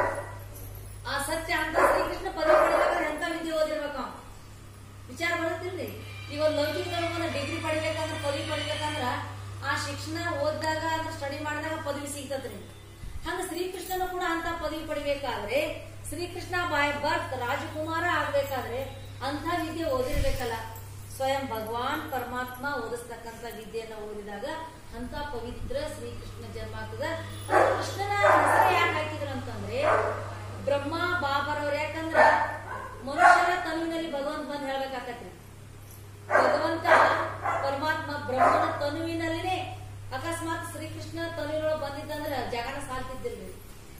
ಆ ಸತ್ಯ ಅಂತ ಶ್ರೀಕೃಷ್ಣ ಪದವಿ ಪಡಿಬೇಕಾದ್ರೆ ಎಂತ ವಿದ್ಯೆ ಓದಿರ್ಬೇಕು ವಿಚಾರ ಬರುತ್ತಿರ್ಲಿ. ಈಗ ಲೌಕಿಕ ಡಿಗ್ರಿ ಪಡಿಬೇಕಂದ್ರೆ, ಪದವಿ ಪಡಿಬೇಕಂದ್ರ ಆ ಶಿಕ್ಷಣ ಓದಿದಾಗ ಅಂದ್ರೆ ಸ್ಟಡಿ ಮಾಡಿದಾಗ ಪದವಿ ಸಿಗ್ತದ್ರಿ. ಹಂಗ ಶ್ರೀಕೃಷ್ಣನು ಕೂಡ ಅಂತ ಪದವಿ ಪಡಿಬೇಕಾದ್ರೆ, ಶ್ರೀಕೃಷ್ಣ ಬೈ ಬರ್ತ್ ರಾಜಕುಮಾರ ಆಗ್ಬೇಕಾದ್ರೆ ಅಂತ ವಿದ್ಯೆ ಓದಿರ್ಬೇಕಲ್ಲ. ಸ್ವಯಂ ಭಗವಾನ್ ಪರಮಾತ್ಮ ಓದಿಸ್ತಕ್ಕಂಥ ವಿದ್ಯೆಯನ್ನ ಓದಿದಾಗ ಅಂತ ಪವಿತ್ರ ಶ್ರೀಕೃಷ್ಣ ಜನ್ಮ ಆಗ್ತದ. ಕೃಷ್ಣನ ಹೆಸರು ಯಾಕೆ ಹಾಕಿದ್ರು ಅಂತಂದ್ರೆ ಬ್ರಹ್ಮ ಬಾಬರವ್ರು. ಯಾಕಂದ್ರ ಮನುಷ್ಯರ ತನುವಿನಲ್ಲಿ ಭಗವಂತ ಬಂದ್ ಹೇಳ್ಬೇಕಾಕತ್ರಿ. ಭಗವಂತ ಪರಮಾತ್ಮ ಬ್ರಹ್ಮನ ತನುವಿನಲ್ಲಿನೇ ಅಕಸ್ಮಾತ್ ಶ್ರೀಕೃಷ್ಣ ತನುವಿನೊಳಗೆ ಬಂದಿದ್ದಂದ್ರ ಜಗನ ಸಾಲ್ತಿದ್ದಿಲ್ರಿ.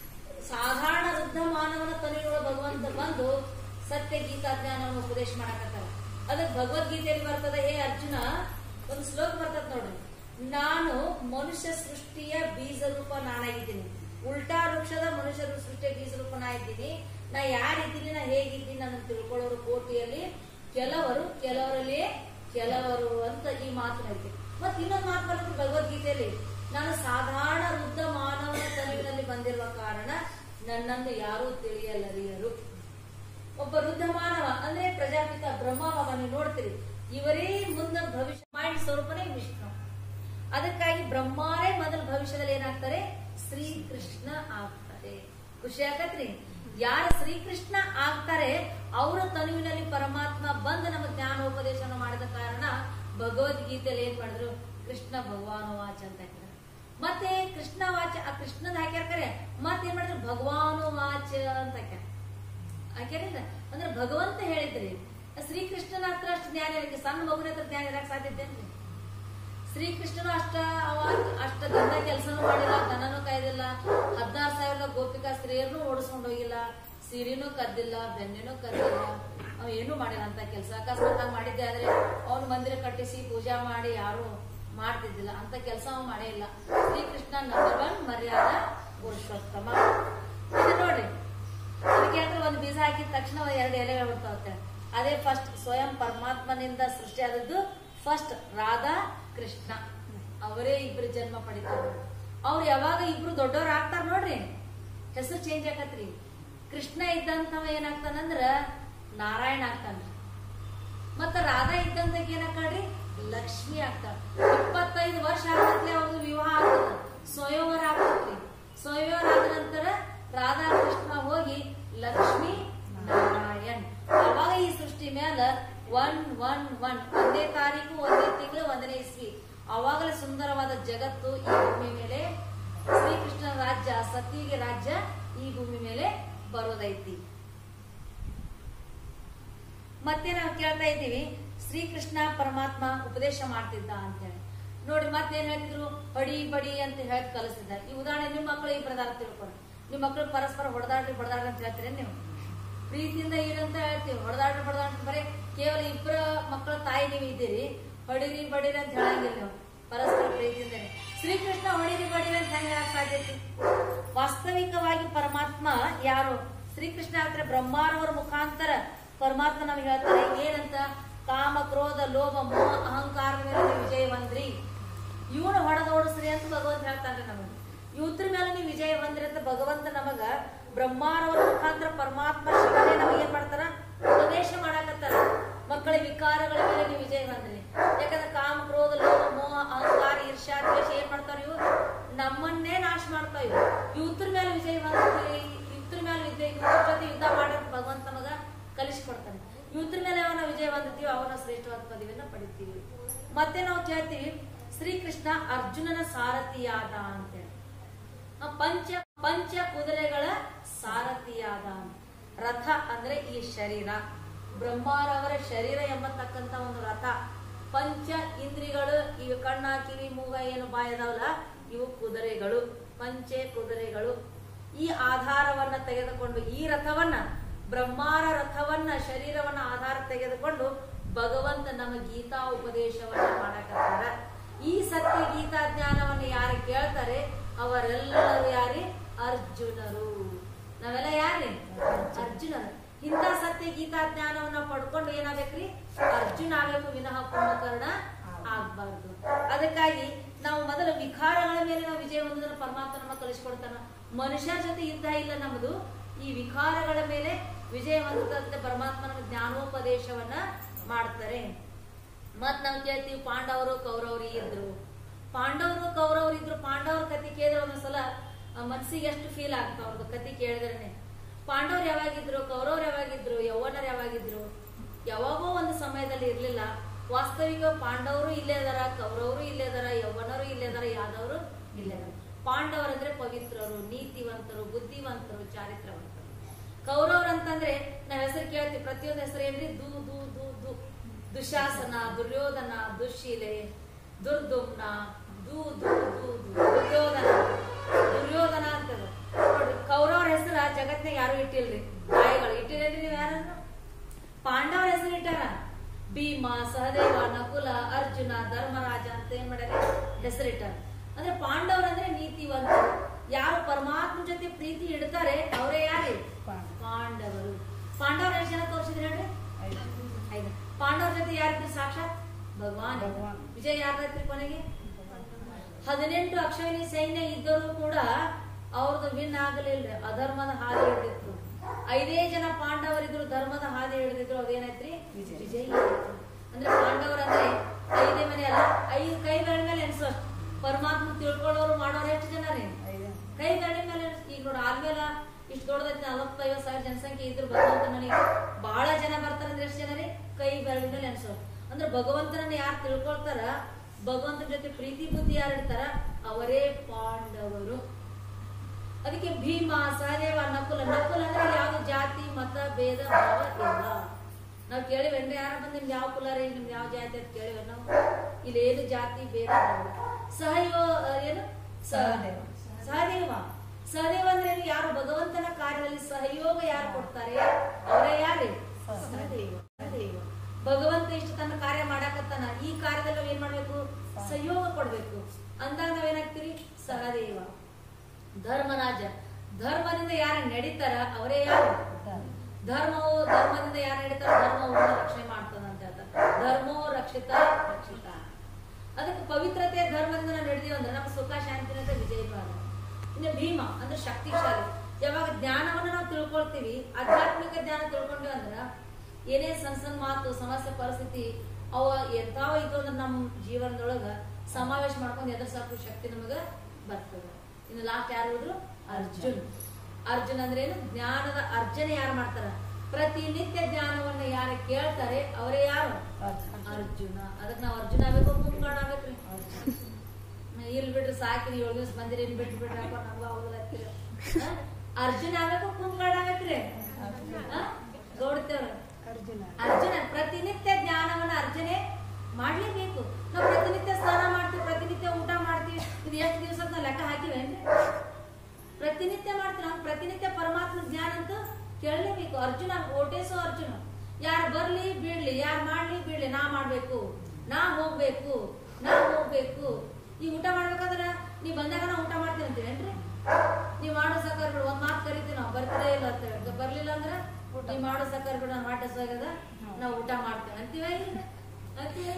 ಸಾಧಾರಣ ವೃದ್ಧ ಮಾನವನ ತನುವಿನೊಳಗೆ ಭಗವಂತ ಬಂದು ಸತ್ಯ ಗೀತಾ ಜ್ಞಾನವನ್ನು ಉಪದೇಶ ಮಾಡಕತ್ತಾರ. ಅದಕ್ಕೆ ಭಗವದ್ಗೀತೆಯಲ್ಲಿ ಬರ್ತದ, ಹೇ ಅರ್ಜುನ, ಒಂದು ಶ್ಲೋಕ ಬರ್ತದ ನೋಡ್ರಿ. ನಾನು ಮನುಷ್ಯ ಸೃಷ್ಟಿಯ ಬೀಜ ರೂಪ ನಾನಾಗಿದ್ದೀನಿ. ಉಲ್ಟಾ ವೃಕ್ಷದ ಮನುಷ್ಯ ಸೃಷ್ಟಿಯ ಬೀಜ ರೂಪ ನಾ ಇದ್ದೀನಿ. ನಾ ಯಾರಿದ್ದೀನಿ, ನಾ ಹೇಗಿದ್ದೀನಿ ನನ್ನ ತಿಳ್ಕೊಳ್ಳೋರು ಕೋಟಿಯಲ್ಲಿ ಕೆಲವರು, ಕೆಲವರಲ್ಲಿ ಕೆಲವರು ಅಂತ ಈ ಮಾತು ನೈತಿ. ಮತ್ ಇನ್ನೊಂದು ಮಾತು ಬರುತ್ತೆ ಭಗವದ್ಗೀತೆಯಲ್ಲಿ, ನಾನು ಸಾಧಾರಣ ವೃದ್ಧ ಮಾನವನ ತನುವಿನಲ್ಲಿ ಬಂದಿರುವ ಕಾರಣ ನನ್ನನ್ನು ಯಾರೂ ತಿಳಿಯಲರಿಯರು. ಒಬ್ಬ ವೃದ್ಧ ಮಾನವ ಅಂದ್ರೆ ಪ್ರಜಾಪಿತ ಬ್ರಹ್ಮ ಬಾಬಾ. ನೀವು ನೋಡ್ತೀರಿ, ಇವರೇ ಮುಂದೆ ಭವಿಷ್ಯ ಮೈಂಡ್ ಸ್ವರೂಪನೇ ವಿಷ್ಣು. ಅದಕ್ಕಾಗಿ ಬ್ರಹ್ಮಾರೇ ಮೊದಲು ಭವಿಷ್ಯದಲ್ಲಿ ಏನಾಗ್ತಾರೆ? ಶ್ರೀಕೃಷ್ಣ ಆಗ್ತಾರೆ. ಖುಷಿ ಆಗತ್ರಿ? ಯಾರ ಶ್ರೀಕೃಷ್ಣ ಆಗ್ತಾರೆ ಅವರ ತನುವಿನಲ್ಲಿ ಪರಮಾತ್ಮ ಬಂದು ನಮ್ಮ ಜ್ಞಾನೋಪದೇಶನ ಮಾಡಿದ ಕಾರಣ ಭಗವದ್ಗೀತೆಯಲ್ಲಿ ಏನ್ ಮಾಡಿದ್ರು? ಕೃಷ್ಣ ಭಗವಾನ್ ವಾಚ ಅಂತ ಹಾಕಿದ್ರು. ಮತ್ತೆ ಕೃಷ್ಣ ವಾಚ ಆ ಕೃಷ್ಣದ ಹಾಕ್ಯಾರ ಕರೆ ಮತ್ತೇನ್ ಮಾಡಿದ್ರು? ಭಗವಾನು ವಾಚ ಅಂತ ಹಾಕ್ಯಾರ. ಹಾಕ್ಯಾರಿಲ್ಲ ಅಂದ್ರೆ ಭಗವಂತ ಹೇಳಿದ್ರಿ ಶ್ರೀಕೃಷ್ಣನ ಹತ್ರ ಅಷ್ಟು ಜ್ಞಾನ ಇರಕ್ಕೆ ಸಣ್ಣ ಮಗುನ ಹತ್ರ ಜ್ಞಾನ ಇರಕ್ ಸಾಧ್ಯತೆ ಏನ್ರಿ? ಶ್ರೀಕೃಷ್ಣನು ಅಷ್ಟ ಅವ ಅಷ್ಟ ಗಂಧ ಕೆಲಸನೂ ಮಾಡಿಲ್ಲ, ದನನೂ ಕಾಯ್ದಿಲ್ಲ, ಹದಿನಾರು ಸಾವಿರದ ಗೋಪಿಕಾ ಸ್ತ್ರೀಯರನ್ನು ಓಡಿಸ್ಕೊಂಡು ಹೋಗಿಲ್ಲ, ಸೀರೆನೂ ಕದ್ದಿಲ್ಲ, ಬೆನ್ನೆನೂ ಕದ್ದಿಲ್ಲ, ಅವ ಏನೂ ಮಾಡಿಲ್ಲ ಅಂತ ಕೆಲಸ. ಅಕಸ್ಮಾತ್ ಹಂಗ ಮಾಡಿದ್ದೆ ಆದ್ರೆ ಅವ್ನ ಮಂದಿರ ಕಟ್ಟಿಸಿ ಪೂಜಾ ಮಾಡಿ ಯಾರು ಮಾಡ್ತಿದ್ದಿಲ್ಲ, ಅಂತ ಕೆಲಸ ಅವ ಮಾಡೇ ಇಲ್ಲ. ಶ್ರೀಕೃಷ್ಣ ನಂಬರ್ ಒನ್ ಮರ್ಯಾದಾ ಪುರುಷೋತ್ತಮ. ಇದು ನೋಡ್ರಿ, ಅದಕ್ಕೆ ಅಂದ್ರೆ ಒಂದ್ ಬೀಜ ಹಾಕಿದ ತಕ್ಷಣ ಎರಡು ಎಲೆಗಳು ಬರ್ತಾವ. ಅದೇ ಫಸ್ಟ್ ಸ್ವಯಂ ಪರಮಾತ್ಮನಿಂದ ಸೃಷ್ಟಿ ಆದದ್ದು ಫಸ್ಟ್ ರಾಧಾ ಕೃಷ್ಣ, ಅವರೇ ಇಬ್ರು ಜನ್ಮ ಪಡಿತಾರೆ. ಅವ್ರು ಯಾವಾಗ ಇಬ್ರು ದೊಡ್ಡವ್ರು ಆಗ್ತಾರ ನೋಡ್ರಿ, ಹೆಸರು ಚೇಂಜ್ ಆಕತ್ರಿ. ಕೃಷ್ಣ ಇದ್ದಂತವ ಏನಾಗ್ತಾನಂದ್ರ ನಾರಾಯಣ ಆಗ್ತಾನ, ಮತ್ತ ರಾಧಾ ಇದ್ದಂತ ಏನಾಕಳ್ರಿ ಲಕ್ಷ್ಮಿ ಆಗ್ತಾಳ. ಇಪ್ಪತ್ತೈದು ವರ್ಷ ಆಗತ್ಲೆ ಅವ್ರದ್ದು ವಿವಾಹ ಆಗ್ತದ, ಸ್ವಯಂವರ ಆಗ್ತದ್ರಿ. ಸ್ವಯಂವರ ಆದ ನಂತರ ರಾಧಾ ಕೃಷ್ಣ ಹೋಗಿ ಲಕ್ಷ್ಮಿ ನಾರಾಯಣ್. ಅವಾಗ ಈ ಸೃಷ್ಟಿ ಮ್ಯಾಲ ಒನ್ ಒನ್ ಒನ್ ಒಂದೇ ತಾರೀಕು ಒಂದೇ ತಿಂಗಳು ಒಂದನೇ ಇಸ್ವಿ, ಅವಾಗಲೇ ಸುಂದರವಾದ ಜಗತ್ತು ಈ ಭೂಮಿ ಮೇಲೆ ಶ್ರೀಕೃಷ್ಣನ ರಾಜ್ಯ, ಸತ್ಯುಗೆ ರಾಜ್ಯ ಈ ಭೂಮಿ ಮೇಲೆ ಬರೋದೈತಿ. ಮತ್ತೆ ನಾವು ಕೇಳ್ತಾ ಇದ್ದೀವಿ ಶ್ರೀಕೃಷ್ಣ ಪರಮಾತ್ಮ ಉಪದೇಶ ಮಾಡ್ತಿದ್ದ ಅಂತ ಹೇಳಿ. ನೋಡಿ ಮತ್ತೇನ್ ಹೇಳ್ತಿದ್ರು, ಬಡಿ ಬಡಿ ಅಂತ ಹೇಳಿ ಕಲಿಸ್ತಿದ್ದ. ಈ ಉದಾಹರಣೆ ನಿಮ್ಮ ಮಕ್ಕಳು ಈ ಪ್ರಧಾನ ತಿಳ್ಕೊಂಡು, ನಿಮ್ ಮಕ್ಕಳು ಪರಸ್ಪರ ಹೊಡೆದಾಡ್ರಿ ಬಡದಾಡ್ರಿ ಅಂತ ಹೇಳ್ತೀರಿ ನೀವು? ಪ್ರೀತಿಯಿಂದ ಏನಂತ ಹೇಳ್ತೀವಿ, ಹೊಡೆದಾಡ್ರಿ ಬಡದಾಡ್ರಿ. ಬರೀ ಕೇವಲ ಇಬ್ಬರ ಮಕ್ಕಳ ತಾಯಿ ನೀವು ಇದ್ದೀರಿ, ಹೊಡಿರಿ ಬಡಿರಿ ಅಂತ ಹೇಳಂಗಿಲ್ಲ ನೀವು, ಪರಸ್ಪರ ಪ್ರೀತಿಯಿಂದ. ಶ್ರೀಕೃಷ್ಣ ಹೊಡಿರಿ ಬಡಿರಿ ಅಂತ ಹೆಂಗ ಸಾಧ್ಯತೆ? ವಾಸ್ತವಿಕವಾಗಿ ಪರಮಾತ್ಮ ಯಾರು? ಶ್ರೀಕೃಷ್ಣ ಹತ್ರ ಬ್ರಹ್ಮಾರವರ ಮುಖಾಂತರ ಪರಮಾತ್ಮ ನಮ್ಗೆ ಹೇಳ್ತಾರೆ ಏನಂತ, ಕಾಮ ಕ್ರೋಧ ಲೋಭ ಮೋಹ ಅಹಂಕಾರ ಮೇಲೆ ನೀವು ವಿಜಯ ಬಂದ್ರಿ, ಇವನು ಹೊಡೆದೋಡಿಸ್ರಿ ಅಂತ ಭಗವಂತ ಹೇಳ್ತಾನೆ ನಮಗೆ. ಇವ್ರ ಮೇಲೆ ನೀವು ವಿಜಯ ಬಂದ್ರಿ ಅಂತ ಭಗವಂತ ನಮಗ ಬ್ರಹ್ಮಾರವರ ಮುಖಾಂತರ ಪರಮಾತ್ಮ ಶಿವನೇ ನಮಗೆ ಏನ್ ಮಾಡ್ತಾರ, ಉಪದೇಶ ಮಾಡಾಕತ್ತಾರ. ಮಕ್ಕಳ ವಿಕಾರಗಳ ಮೇಲೆ ನೀವು ವಿಜಯ ಬಂದ್ರಿ. ಯಾಕಂದ್ರೆ ಕಾಮ ಕ್ರೋಧ ಲೋಭ ಮೋಹ ಅಹಂಕಾರ ಈರ್ಷ್ಯಾ ದ್ವೇಷ ಏನ್ ಮಾಡ್ತಾರ, ಇವು ನಮ್ಮನ್ನೇ ನಾಶ ಮಾಡ್ತಾವ. ಇವು ಇವ್ರ ಮೇಲೆ ವಿಜಯ ಬಂದ್ರಿ, ಇವ್ರ ಮೇಲೆ ವಿಜಯ ಇವ್ರ ಜೊತೆ ಯುದ್ಧ ಮಾಡಕ್ ಭಗವಂತ ನಮಗ ಕಲಿಸ್ಕೊಡ್ತಾನೆ. ಇವ್ರ ಮೇಲೆ ಯಾವನ ವಿಜಯ ಬಂದಿರ್ತೀವಿ ಅವನ ಶ್ರೇಷ್ಠವಾದ ಪದವಿಯನ್ನ ಪಡಿತೀವಿ. ಮತ್ತೆ ನಾವು ಕೇಳ್ತೀವಿ ಶ್ರೀಕೃಷ್ಣ ಅರ್ಜುನನ ಸಾರಥಿಯಾದ ಅಂತೇಳಿ. ಪಂಚ ಪಂಚ ಕುದುರೆಗಳ ಸಾರಥಿಯಾದ. ರಥ ಅಂದ್ರೆ ಈ ಶರೀರ, ಬ್ರಹ್ಮಾರವರ ಶರೀರ ಎಂಬತಕ್ಕಂತ ಒಂದು ರಥ. ಪಂಚ ಇಂದ್ರಿಗಳು, ಇವು ಕಣ್ಣ ಕಿವಿ ಮೂಗ ಏನು ಬಾಯದವಲ್ಲ, ಇವು ಕುದುರೆಗಳು, ಪಂಚೆ ಕುದುರೆಗಳು. ಈ ಆಧಾರವನ್ನ ತೆಗೆದುಕೊಂಡು ಈ ರಥವನ್ನ, ಬ್ರಹ್ಮಾರ ರಥವನ್ನ, ಶರೀರವನ್ನ ಆಧಾರ ತೆಗೆದುಕೊಂಡು ಭಗವಂತ ನಮ್ಮ ಗೀತಾ ಉಪದೇಶವನ್ನ ಮಾಡಕತ್ತಾರ. ಈ ಸತ್ಯ ಗೀತಾ ಜ್ಞಾನವನ್ನು ಯಾರು ಕೇಳ್ತಾರೆ ಅವರೆಲ್ಲರೂ ಯಾರಿ? ಅರ್ಜುನರು. ನಾವೆಲ್ಲ ಯಾರಿ? ಅರ್ಜುನರು. ಇಂಥ ಸತ್ಯ ಗೀತಾ ಜ್ಞಾನವನ್ನ ಪಡ್ಕೊಂಡು ಏನಾಗ್ಬೇಕ್ರಿ? ಅರ್ಜುನ ಆಗ್ಬೇಕು, ವಿನಃ ಕುಂಭಕರ್ಣ ಆಗ್ಬಾರ್ದು. ಅದಕ್ಕಾಗಿ ನಾವು ಮೊದಲು ವಿಕಾರಗಳ ಮೇಲೆ ನಾವು ವಿಜಯ ಹೊಂದಿದ್ರೆ ಪರಮಾತ್ಮ ನಮ್ಮ ಕಲಿಸ್ಕೊಡ್ತಾನ. ಮನುಷ್ಯರ ಜೊತೆ ಯುದ್ಧ ಇಲ್ಲ ನಮ್ದು, ಈ ವಿಕಾರಗಳ ಮೇಲೆ ವಿಜಯ ಹೊಂದಿದಂತೆ ಪರಮಾತ್ಮ ನಮ್ಮ ಜ್ಞಾನೋಪದೇಶವನ್ನ ಮಾಡ್ತಾರೆ. ಮತ್ ನಾವು ಕೇಳ್ತೀವಿ ಪಾಂಡವರು ಕೌರವರು ಇದ್ರು, ಪಾಂಡವರು ಕೌರವರು ಇದ್ರು. ಪಾಂಡವ್ರ ಕಥೆ ಕೇಳಿದ್ರೆ ಒಂದೊಂದ್ಸಲ ಮನ್ಸಿಗೆ ಎಷ್ಟು ಫೀಲ್ ಆಗ್ತಾವ ಅವ್ರದ್ದು ಕಥೆ ಕೇಳಿದ್ರೆ. ಪಾಂಡವ್ರು ಯಾವಾಗಿದ್ರು, ಕೌರವ್ರು ಯಾವಾಗಿದ್ರು, ಯೌವನರು ಯಾವಾಗಿದ್ರು? ಯಾವಾಗೋ ಒಂದು ಸಮಯದಲ್ಲಿ ಇರ್ಲಿಲ್ಲ. ವಾಸ್ತವಿಕ ಪಾಂಡವರು ಇಲ್ಲೇ ಅದಾರ, ಕೌರವರು ಇಲ್ಲೇ ಅದಾರ, ಯೌವನರು ಇಲ್ಲೇ ಅದಾರ, ಯಾದವರು ಇಲ್ಲೇ ಅದಾರ. ಪಾಂಡವರಂದ್ರೆ ಪವಿತ್ರರು, ನೀತಿವಂತರು, ಬುದ್ಧಿವಂತರು, ಚಾರಿತ್ರವಂತರು. ಕೌರವ್ರು ಅಂತಂದ್ರೆ ನಾವ್ ಹೆಸರು ಕೇಳ್ತೀವಿ, ಪ್ರತಿಯೊಂದು ಹೆಸರು ಏನ್ರಿ? ದು ದು ದು ದು ದುಶಾಸನ, ದುರ್ಯೋಧನ, ದುಶ್ಶೀಲೆ, ದುರ್ದುಮ್ನ, ದು ದು ದು ದುರ್ಯೋಧನ, ದುರ್ಯೋಧನ ಅಂತ ನೋಡ್ರಿ. ಕೌರವ್ರ ಹೆಸರ ಜಗತ್ನಾಗ ಯಾರು ಇಟ್ಟಿಲ್ರಿ, ತಾಯಿಗಳು ಇಟ್ಟಿರೇನ್ರಿ ನೀವ್ ಯಾರು? ಪಾಂಡವ್ರ ಹೆಸರು ಇಟ್ಟಾರ. ಭೀಮ, ಸಹದೇವ, ನಕುಲ, ಅರ್ಜುನ, ಧರ್ಮರಾಜ ಅಂತ ಏನ್ ಮಾಡ್ಯಾರ? ಹೆಸರಿಟ್ಟಾರ. ಅಂದ್ರೆ ಪಾಂಡವ್ರಂದ್ರೆ ನೀತಿವಂತರು. ಯಾರು ಪರಮಾತ್ಮ ಜೊತೆ ಪ್ರೀತಿ ಇಡ್ತಾರೆ ಅವರೇ ಯಾರು? ಪಾಂಡವರು. ಪಾಂಡವ್ರ ಎಷ್ಟು ಜನ ತೋರಿಸಿದ್ರೆ ಹೇಳ್ರಿ? ಐದು. ಪಾಂಡವ್ರ ಜೊತೆ ಯಾರಿದ್ರು? ಸಾಕ್ಷಾತ್ ಭಗವಾನ್. ವಿಜಯ ಯಾರ್ದೈತ್ರಿ ಕೊನೆಗೆ? ಹದಿನೆಂಟು ಅಕ್ಷಯಣಿ ಸೈನ್ಯ ಇದ್ದರೂ ಕೂಡ ಅವ್ರದ್ದು ವಿನ್ ಆಗಲಿಲ್ಲ, ಅಧರ್ಮದ ಹಾದಿ ಹಿಡಿದಿತ್ತು. ಐದೇ ಜನ ಪಾಂಡವರಿದ್ರು, ಧರ್ಮದ ಹಾದಿ ಹಿಡಿದಿದ್ರು, ಅದೇನಾಯ್ತ್ರಿ? ವಿಜಯ. ಅಂದ್ರೆ ಪಾಂಡವರಂದ್ರೆ ಐದೇ ಮನೆ ಅಲ್ಲ, ಐದು ಕೈ ಬೆರಳ ಮೇಲೆ ಎನ್ಸೋಷ್ಟು. ಪರಮಾತ್ಮ ತಿಳ್ಕೊಳ್ಳೋರು ಮಾಡೋರು ಎಷ್ಟು ಜನ ರೀ? ಕೈ ಬೆರಳ ಮೇಲೆ. ಈಗ ನೋಡಿ ಆದ್ಮೇಲೆ ಇಷ್ಟು ದೊಡ್ಡದೈತಿ, ನಲವತ್ತೈವತ್ತು ಸಾವಿರ ಜನಸಂಖ್ಯೆ ಇದ್ರು ಭಗವಂತ ಮನೆಗೆ ಬಹಳ ಜನ ಬರ್ತಾರಂದ್ರೆ ಎಷ್ಟು ಜನ ರೀ? ಕೈ ಬೆರಳ ಮೇಲೆ ಎನ್ಸೋರು. ಅಂದ್ರೆ ಭಗವಂತನನ್ನ ಯಾರು ತಿಳ್ಕೊಳ್ತಾರ, ಭಗವಂತನ ಜೊತೆ ಪ್ರೀತಿ ಬುದ್ಧಿ ಯಾರು ಇರ್ತಾರ ಅವರೇ ಪಾಂಡವರು. ಅದಕ್ಕೆ ಭೀಮ, ಸಹದೇವ, ನಕುಲ. ನಕುಲ ಅಂದ್ರೆ ಯಾವ್ದು ಜಾತಿ ಮತ ಭೇದ ಭಾವ ಇಲ್ಲ. ನಾವು ಕೇಳಿವೇನ್ರಿ ಯಾರ ಬಂದ್ ನಿಮ್ಗೆ ಯಾವ ಕುಲ ರೀ ನಿಮ್ಗೆ ಯಾವ ಜಾತಿ ಅಂತ ಕೇಳಿವ ನಾವು? ಇಲ್ಲಿ ಏನು ಜಾತಿ ಬೇರೆ ಸಹಯೋ ಏನು ಸಹದೇವ ಸಹದೇವ ಸಹದೇವ ಅಂದ್ರೆ ಯಾರು ಭಗವಂತನ ಕಾರ್ಯದಲ್ಲಿ ಸಹಯೋಗ ಯಾರು ಕೊಡ್ತಾರೆ ಅವರೇ ಯಾರೇ ಸಹದೇವ. ಸಹದೇವ ಭಗವಂತ ಇಷ್ಟು ತನ್ನ ಕಾರ್ಯ ಮಾಡಾಕತ್ತಾನ, ಈ ಕಾರ್ಯದಲ್ಲಿ ನಾವ್ ಏನ್ ಮಾಡ್ಬೇಕು? ಸಹಯೋಗ ಕೊಡ್ಬೇಕು. ಅಂದಾಗ ನಾವೇನಾಗ್ತೀರಿ? ಸಹದೇವ. ಧರ್ಮರಾಜ ಧರ್ಮದಿಂದ ಯಾರು ನಡೀತಾರ ಅವರೇ ಯಾರು? ಧರ್ಮವು ಧರ್ಮದಿಂದ ಯಾರು ನಡೀತಾರ ಧರ್ಮವನ್ನು ರಕ್ಷಣೆ ಮಾಡ್ತಾನ ಅಂತ ಹೇಳ್ತಾರೆ. ಧರ್ಮೋ ರಕ್ಷಿತ ರಕ್ಷಿತ. ಅದಕ್ಕೆ ಪವಿತ್ರತೆ ಧರ್ಮದಿಂದ ನಾವು ನಡೆದೀವಿ ಅಂದ್ರೆ ನಮ್ಮ ಸುಖ ಶಾಂತಿನತೆ ವಿಜಯವಾದ. ಇನ್ನು ಭೀಮ ಅಂದ್ರೆ ಶಕ್ತಿಶಾಲಿ. ಯಾವಾಗ ಜ್ಞಾನವನ್ನ ನಾವು ತಿಳ್ಕೊಳ್ತೀವಿ, ಆಧ್ಯಾತ್ಮಿಕ ಜ್ಞಾನ ತಿಳ್ಕೊಂಡ್ವಿ ಅಂದ್ರ ಏನೇ ಸಣ್ಣ ಸಣ್ಣ ಮಾತು ಸಮಸ್ಯೆ ಪರಿಸ್ಥಿತಿ ಅವ ಎಂತಾವ ಇದು ಅಂದ್ರೆ ನಮ್ಮ ಜೀವನದೊಳಗ ಸಮಾವೇಶ ಮಾಡ್ಕೊಂಡು ಎದುರಿಸಾಕು ಶಕ್ತಿ ನಮಗ ಬರ್ತದ. ಇನ್ನು ಲಾಸ್ಟ್ ಯಾರು ಹೋದ್ರು? ಅರ್ಜುನ್. ಅರ್ಜುನ್ ಅಂದ್ರೆ ಏನು? ಜ್ಞಾನದ ಅರ್ಜನೆ ಯಾರು ಮಾಡ್ತಾರ? ಪ್ರತಿನಿತ್ಯ ಜ್ಞಾನವನ್ನ ಯಾರು ಕೇಳ್ತಾರೆ ಅವರೇ ಯಾರು? ಅರ್ಜುನ. ಅದಕ್ಕೆ ನಾವು ಅರ್ಜುನ ಆಗ್ಬೇಕು, ಕುಂಭಕರ್ಣ ಆಗ್ಬೇಕ್ರಿ. ಇಲ್ ಬಿಡ್ರಿ ಸಾಕಿ ಏಳು ದಿವಸ ಬಂದಿರಿ ಇನ್ ಬಿಟ್ಟು ಬಿಡ್ರಿ ಹಾಕೋ ನಮ್ಗ ಹೋಗ್ಲತ್ತೀರ. ಅರ್ಜುನ ಆಗ್ಬೇಕು, ಕುಂಭಕರ್ಣ ಆಗ್ಬೇಕ್ರಿ. ಗೌಡ್ತೇವ್ರ ಅರ್ಜುನ ಪ್ರತಿನಿತ್ಯ ಜ್ಞಾನವನ್ನ ಅರ್ಜನೆ ಮಾಡ್ಲೇಬೇಕು. ನಾವು ಪ್ರತಿನಿತ್ಯ ಸ್ನಾನ ಮಾಡ್ತೀವಿ, ಪ್ರತಿನಿತ್ಯ ಊಟ ಮಾಡ್ತೀವಿ. ಇದು ಎಷ್ಟು ದಿವಸ ನಾವು ಲೆಕ್ಕ ಹಾಕಿವೇನ್ರಿ? ಪ್ರತಿನಿತ್ಯ ಮಾಡ್ತೀವಿ. ನಾವು ಪ್ರತಿನಿತ್ಯ ಪರಮಾತ್ಮ ಜ್ಞಾನ ಅಂತ ಕೇಳಲೇಬೇಕು. ಅರ್ಜುನ ಓಟೇಸೋ ಅರ್ಜುನ. ಯಾರು ಬರ್ಲಿ ಬಿಡ್ಲಿ, ಯಾರು ಮಾಡ್ಲಿ ಬಿಡ್ಲಿ, ನಾ ಮಾಡ್ಬೇಕು, ನಾ ಹೋಗ್ಬೇಕು, ನಾ ಹೋಗ್ಬೇಕು. ಈ ಊಟ ಮಾಡ್ಬೇಕಾದ್ರ ನೀವ್ ಬಂದಾಗ ನಾವು ಊಟ ಮಾಡ್ತೀವಿ ಅಂತೀವೇನ್ರಿ? ನೀವ್ ಮಾಡೋ ಸಕಾರ ಬಿಡು, ಒಂದ್ ಮಾತು ಕರಿತೀವಿ ನಾವು, ಬರ್ತೀರೇ ಇಲ್ಲ ಅಂತ. ಬರ್ಲಿಲ್ಲ ಅಂದ್ರ ನೀವ್ ಮಾಡೋ ಸಕಾರ ಬಿಡು, ನಾನು ವಾಟ ಹೋಗ್ಯದ, ನಾವು ಊಟ ಮಾಡ್ತೇವೆ ಅಂತೀವ ಅಂತೀವಿ.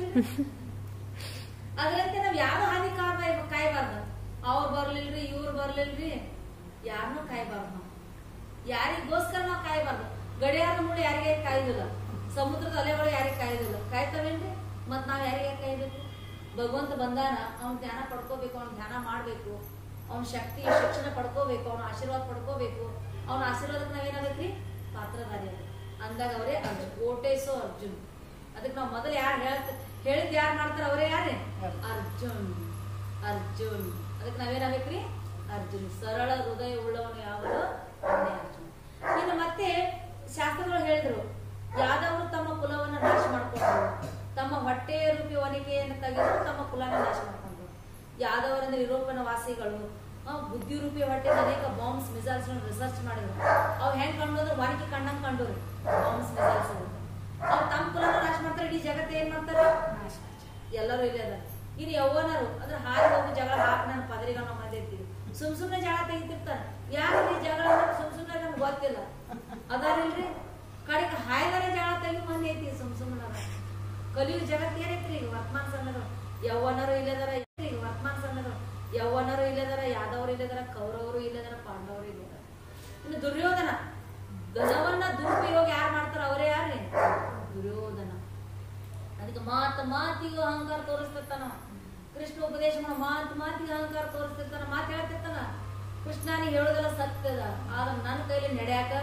ಅದ್ರಂತೆ ನಾವ್ ಯಾರು ಹಾನಿ ಕಾಯ ಕಾಯ್ಬಾರ್ದು. ಅವ್ರು ಬರ್ಲಿಲ್ರಿ, ಇವ್ರು ಬರ್ಲಿಲ್ರಿ, ಯಾರನ್ನೂ ಕಾಯ್ಬಾರ್ದು. ನಾವು ಯಾರಿಗೋಸ್ಕರ ನಾವು ಕಾಯ್ಬಾರ್ದು. ಗಡಿಯಾರ ಮೂಳೆ ಯಾರಿಗೆ ಕಾಯ್ದಿಲ್ಲ, ಸಮುದ್ರದ ಅಲೆಗಳು ಯಾರಿಗೆ ಕಾಯ್ದಿಲ್ಲ. ಕಾಯ್ತಾವೇನ್ರಿ? ಮತ್ ನಾವ್ ಯಾರಿಗೆ ಕಾಯ್ಬೇಕು? ಭಗವಂತ ಬಂದಾನ, ಅವ್ನ ಧ್ಯಾನ ಪಡ್ಕೋಬೇಕು, ಅವ್ನ ಧ್ಯಾನ ಮಾಡ್ಬೇಕು, ಅವ್ನ ಶಕ್ತಿ ಶಿಕ್ಷಣ ಪಡ್ಕೋಬೇಕು, ಅವ್ನ ಆಶೀರ್ವಾದ ಪಡ್ಕೋಬೇಕು. ಅವ್ನ ಆಶೀರ್ವಾದಕ್ಕೆ ನಾವೇನಾಗತ್ರಿ? ಪಾತ್ರಧಾರಿ ಆಗ ಅಂದಾಗ ಅವರೇ ಅರ್ಜುನ್. ಓಟೇಸೋ ಅರ್ಜುನ್. ಅದಕ್ಕೆ ನಾವ್ ಮೊದಲು ಯಾರು ಹೇಳ್ತ ಹೇಳಿದ್ ಯಾರು ಮಾಡ್ತಾರ ಅವರೇ ಯಾರೇ? ಅರ್ಜುನ್. ಅರ್ಜುನ್. ಅದಕ್ಕೆ ನಾವೇನಾಗಬೇಕ್ರಿ? ಅರ್ಜುನ್. ಸರಳ ಹೃದಯ ಉಳ್ಳವನು ಯಾವುದು? ಅರ್ಜುನ್. ಇನ್ನು ಮತ್ತೆ ಶಾಸ್ತ್ರಗಳು ಹೇಳಿದ್ರು, ಯಾದವರು ತಮ್ಮ ಕುಲವನ್ನ ನಾಶ ಮಾಡ್ಕೊಂಡ್ರು, ತಮ್ಮ ಹೊಟ್ಟೆ ರೂಪಿ ಒನಿಕೆಯನ್ನು ತೆಗೆದು ತಮ್ಮ ಕುಲನ ನಾಶ ಮಾಡ್ಕೊಂಡ್ರು. ಯಾದವರಂದ್ರೆ ಯುರೋಪಿನ ವಾಸಿಗಳು ಬುದ್ಧಿ ರೂಪಿ ಹೊಟ್ಟೆ ಅನೇಕ ಬಾಂಬ್ಸ್ ಮಿಸೈಲ್ಸ್ ರಿಸರ್ಚ್ ಮಾಡಿದ್ರು. ಅವ್ ಹೆಂಗ್ ಕಂಡು ವಾನಿಕೆ ಕಣ್ಣಂಗ್ ಕಂಡ್ರಿ ಬಾಂಬ್ಸ್ ಮಿಸೈಲ್ಸ್. ಅವ್ರು ತಮ್ಮ ಕುಲನ ನಾಶ ಮಾಡ್ತಾರೆ, ಇಡೀ ಜಗತ್ತು ಏನ್ ಮಾಡ್ತಾರೆ? ನಾಶ. ಎಲ್ಲರೂ ಇಲ್ಲೇ ಅದ. ಇನ್ನು ಯೌವನರು ಅಂದ್ರೆ ಹಾರಿ ಹೋಗಿ ಜಗಳ ಹಾಕಿ ನನ್ನ ಪದರಿಗ ನಾವು ಬಂದಿರ್ತೀವಿ. ಸುಮ್ ಸುಮ್ನೆ ಜಗಳ ತೆಗಿತಿರ್ತಾರೆ. ಯಾಕ್ರಿ ಜಗಳ ಸುಮ್ ಸುಮ್ನೆ ನಮ್ಗೆ ಗೊತ್ತಿಲ್ಲ ಅದಾರಿಲ್ರಿ. ಕಡೆಗೆ ಹಾಯ್ದಾರೆ ಜಗಳ ತೆಗಿ ಮಂದಿ ಐತಿ ಸುಮ್ ಸುಮ್ಮನ. ಕಲಿಯು ಜಗತ್ ಏನೈತ್ರಿ ಈಗ ವರ್ತಮಾನ ಸಮಯದ? ಯೌವನರು ಇಲ್ಲದಾರ, ಈಗ ವರ್ತಮಾನ ಸಮಯದ ಯೌವನರು ಇಲ್ಲದಾರ, ಯಾದವರು ಇಲ್ಲದಾರ, ಕೌರವರು ಇಲ್ಲದಾರ, ಪಾಂಡವರು ಇಲ್ಲದಾರ. ಇನ್ನು ದುರ್ಯೋಧನ ಧನವನ್ನ ದುರುಪಯೋಗ ಯಾರು ಮಾಡ್ತಾರ ಅವರೇ ಯಾರೇ? ದುರ್ಯೋಧನ. ಅದಕ್ಕೆ ಮಾತು ಮಾತಿಗೂ ಅಹಂಕಾರ ತೋರಿಸ್ತಿರ್ತಾನ ಕೃಷ್ಣ. ಉಪದೇಶ ಮಾಡೋ ಮಾತು ಮಾತಿಗೆ ಅಹಂಕಾರ ತೋರಿಸ್ತಿರ್ತಾನ, ಮಾತು ಹೇಳ್ತಿರ್ತಾನ. ಕೃಷ್ಣನಿಗೆ ಹೇಳೋದೆಲ್ಲ ಸತ್ಯದ, ಆದ್ರೆ ನನ್ನ ಕೈಲಿ ನಡೆಯಾಕ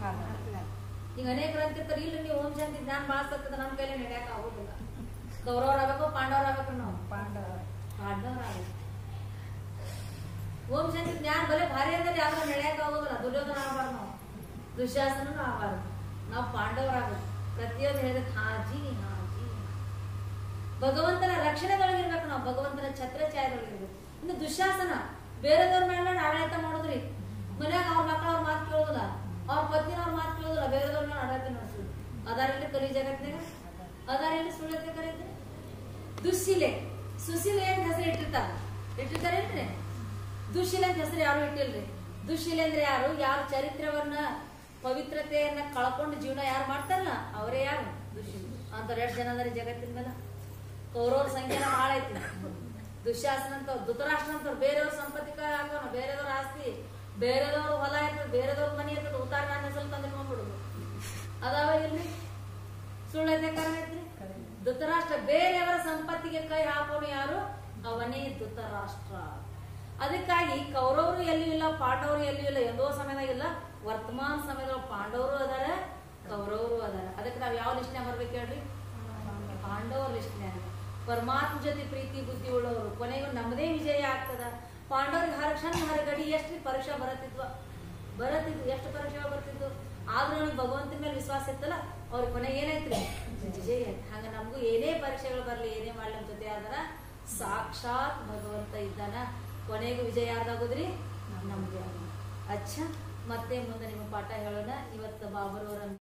ಈಗ ಅನೇಕರು ಅಂತಿರ್ತಾರೆ, ಇಲ್ಲ ನೀವು ಓಂ ಶಾಂತಿ ಜ್ಞಾನ ಬಾಳ ಸತ್ತದ, ನಮ್ಮ ಕೈಲಿ ನಡೆಯಾಕ ಆಗೋದಿಲ್ಲ. ಕೌರವ್ರ ಆಗ್ಬೇಕು, ಪಾಂಡವ್ರ ಆಗ್ಬೇಕು. ನಾವು ಪಾಂಡವ ಪಾಂಡವ್ರ ಆಗ್ಬೇಕು. ಓಂ ಶಾಂತಿ ಜ್ಞಾನ ಬರೀ ಭಾರಿ ಅಂದ್ರೆ ಯಾವ್ದು ನಡೆಯಾಕ ಆಗೋದಿಲ್ಲ. ದುರ್ಯೋಧನ ಆಗ್ಬಾರ್ದು, ನಾವು ದುಶ್ಯಾಸನೂ ಆಗ್ಬಾರ್ದು, ನಾವು ಪಾಂಡವರಾಗಬೇಕು. ಪ್ರತಿಯೊಂದು ಹೇಳಿದ್ರೆ ಹಾಜಿ ಹಾಜಿ ಭಗವಂತನ ರಕ್ಷಣೆದೊಳಗಿರ್ಬೇಕು, ನಾವು ಭಗವಂತನ ಛತ್ರಛಾಯದೊಳಗಿರ್ಬೇಕು. ಇನ್ನು ದುಶ್ಯಾಸನ ಬೇರೆದವ್ರ ಮೇಲೆ ಆಡಳಿತ ಮಾಡೋದ್ರಿ. ಮನ್ಯಾಗ ಅವ್ರ ಮಕ್ಕಳ ಅವ್ರ ಮಾತು ಕೇಳೋದಿಲ್ಲ, ಅವ್ರ ಪತ್ನಿನ ಅವ್ರ ಮಾತು ಕೇಳೋದಿಲ್ಲ, ಬೇರೆದವ್ರ ಮೇಲೆ ಆಡಳಿತ ನಡೆಸೋದು. ಅದಾರಲ್ಲಿ ಕಲಿ ಜಗತ್ನಾಗ ಅದಾರಲ್ಲಿ ಸುಳ್ಳತೆ ಕರೀತಾರೆ. ದುಶ್ಶೀಲೆ ಸುಶೀಲೆ ಅಂತ ಹೆಸರು ಇಟ್ಟಿರ್ತಾರ ಇಟ್ಟಿರ್ತಾರೇನ್ರಿ? ದುಶ್ಶೀಲೆ ಅಂತ ಹೆಸರು ಯಾರು ಇಟ್ಟಿಲ್ರಿ. ದುಶ್ಶೀಲೆ ಅಂದ್ರೆ ಯಾರು? ಯಾರು ಚರಿತ್ರವನ್ನ ಪವಿತ್ರತೆಯನ್ನ ಕಳ್ಕೊಂಡು ಜೀವನ ಯಾರು ಮಾಡ್ತಾರಲ್ಲ ಅವರೇ ಯಾರು? ದುಶ್ಶೀಲೆ. ಅಂತಾರ ಎಷ್ಟು ಜನ ಅಂದ್ರೆ ಜಗತ್ತಿನ ಮೇಲೆ? ಕೌರವ್ರ ಸಂಖ್ಯೆನ ಭಾಳ ಐತಿ. ದುಶ್ಯಾಸನ ಅಂತ ಧೃತರಾಷ್ಟ್ರ ಅಂತವ್ರು ಬೇರೆಯವ್ರ ಸಂಪತ್ತಿ ಹಾಕೋಣ, ಬೇರೆದವ್ರ ಆಸ್ತಿ, ಬೇರೆದವ್ರ ಹೊಲ ಇರ್ತದೆ, ಬೇರೆದವ್ರ ಮನೆ ಇರ್ತದೆ, ಉತ್ತಾರ ನನ್ನ ಹೆಸರು ತಂದಿಟ್ಕೊಂಡ್ಬಿಡುದು. ಅದಾವ ಇಲ್ರಿ? ಸುಳ್ಳತೆ ಕಾರಣ ಐತ್ರಿ. ಧೃತರಾಷ್ಟ್ರ ಬೇರೆಯವರ ಸಂಪತ್ತಿಗೆ ಕೈ ಹಾಕೋನು ಯಾರು? ಅವನೇ ಧೃತರಾಷ್ಟ್ರ. ಅದಕ್ಕಾಗಿ ಕೌರವರು ಎಲ್ಲೂ ಇಲ್ಲ, ಪಾಂಡವರು ಎಲ್ಲೂ ಇಲ್ಲ. ಎಂದೋ ಸಮಯದಾಗಿಲ್ಲ, ವರ್ತಮಾನ ಸಮಯದ ಪಾಂಡವರು ಅದಾರ, ಕೌರವರು ಅದಾರ. ಅದಕ್ಕೆ ನಾವ್ ಯಾವ ಲಿಸ್ಟ್ನ್ಯಾಗ ಬರ್ಬೇಕು ಹೇಳ್ರಿ? ಪಾಂಡವರ ಲಿಸ್ಟ್ನ್ಯಾಗ. ಪರಮಾತ್ಮ ಜೊತೆ ಪ್ರೀತಿ ಬುದ್ಧಿ ಉಳ್ಳವರು, ಕೊನೆಗೂ ನಮ್ಮದೇ ವಿಜಯ ಆಗ್ತದ. ಪಾಂಡವ್ರಿಗೆ ಹರ ಕ್ಷಣ ಹರ ಗಡಿ ಎಷ್ಟು ಪರೀಕ್ಷೆ ಬರತ್ತಿದ್ವ ಬರತ್ತಿದ್ವು ಎಷ್ಟು ಪರೀಕ್ಷೆ ಬರ್ತಿದ್ವು. ಆದ್ರೂ ನಮ್ಗೆ ಭಗವಂತನ ಮೇಲೆ ವಿಶ್ವಾಸ ಇತ್ತಲ್ಲ, ಅವ್ರ ಕೊನೆ ಏನಾಯ್ತ್ರಿ ವಿಜಯ ಆಯ್ತು. ಹಂಗ ನಮಗೂ ಏನೇ ಪರೀಕ್ಷೆಗಳು ಬರ್ಲಿ ಏನೇ ಮಾಡ್ಲಿ ನಮ್ಮ ಜೊತೆ ಯಾರ್ದಾರ ಸಾಕ್ಷಾತ್ ಭಗವಂತ ಇದ್ದಾನ. ಕೊನೆಗೂ ವಿಜಯ ಯಾರ್ದಾಗೋದ್ರಿ ನಮ್ಗೆ. ಅಚ್ಚ ಮತ್ತೆ ಮುಂದೆ ನಿಮ್ಮ ಪಾಠ ಹೇಳೋಣ. ಇವತ್ತು ಬಾಬರವರ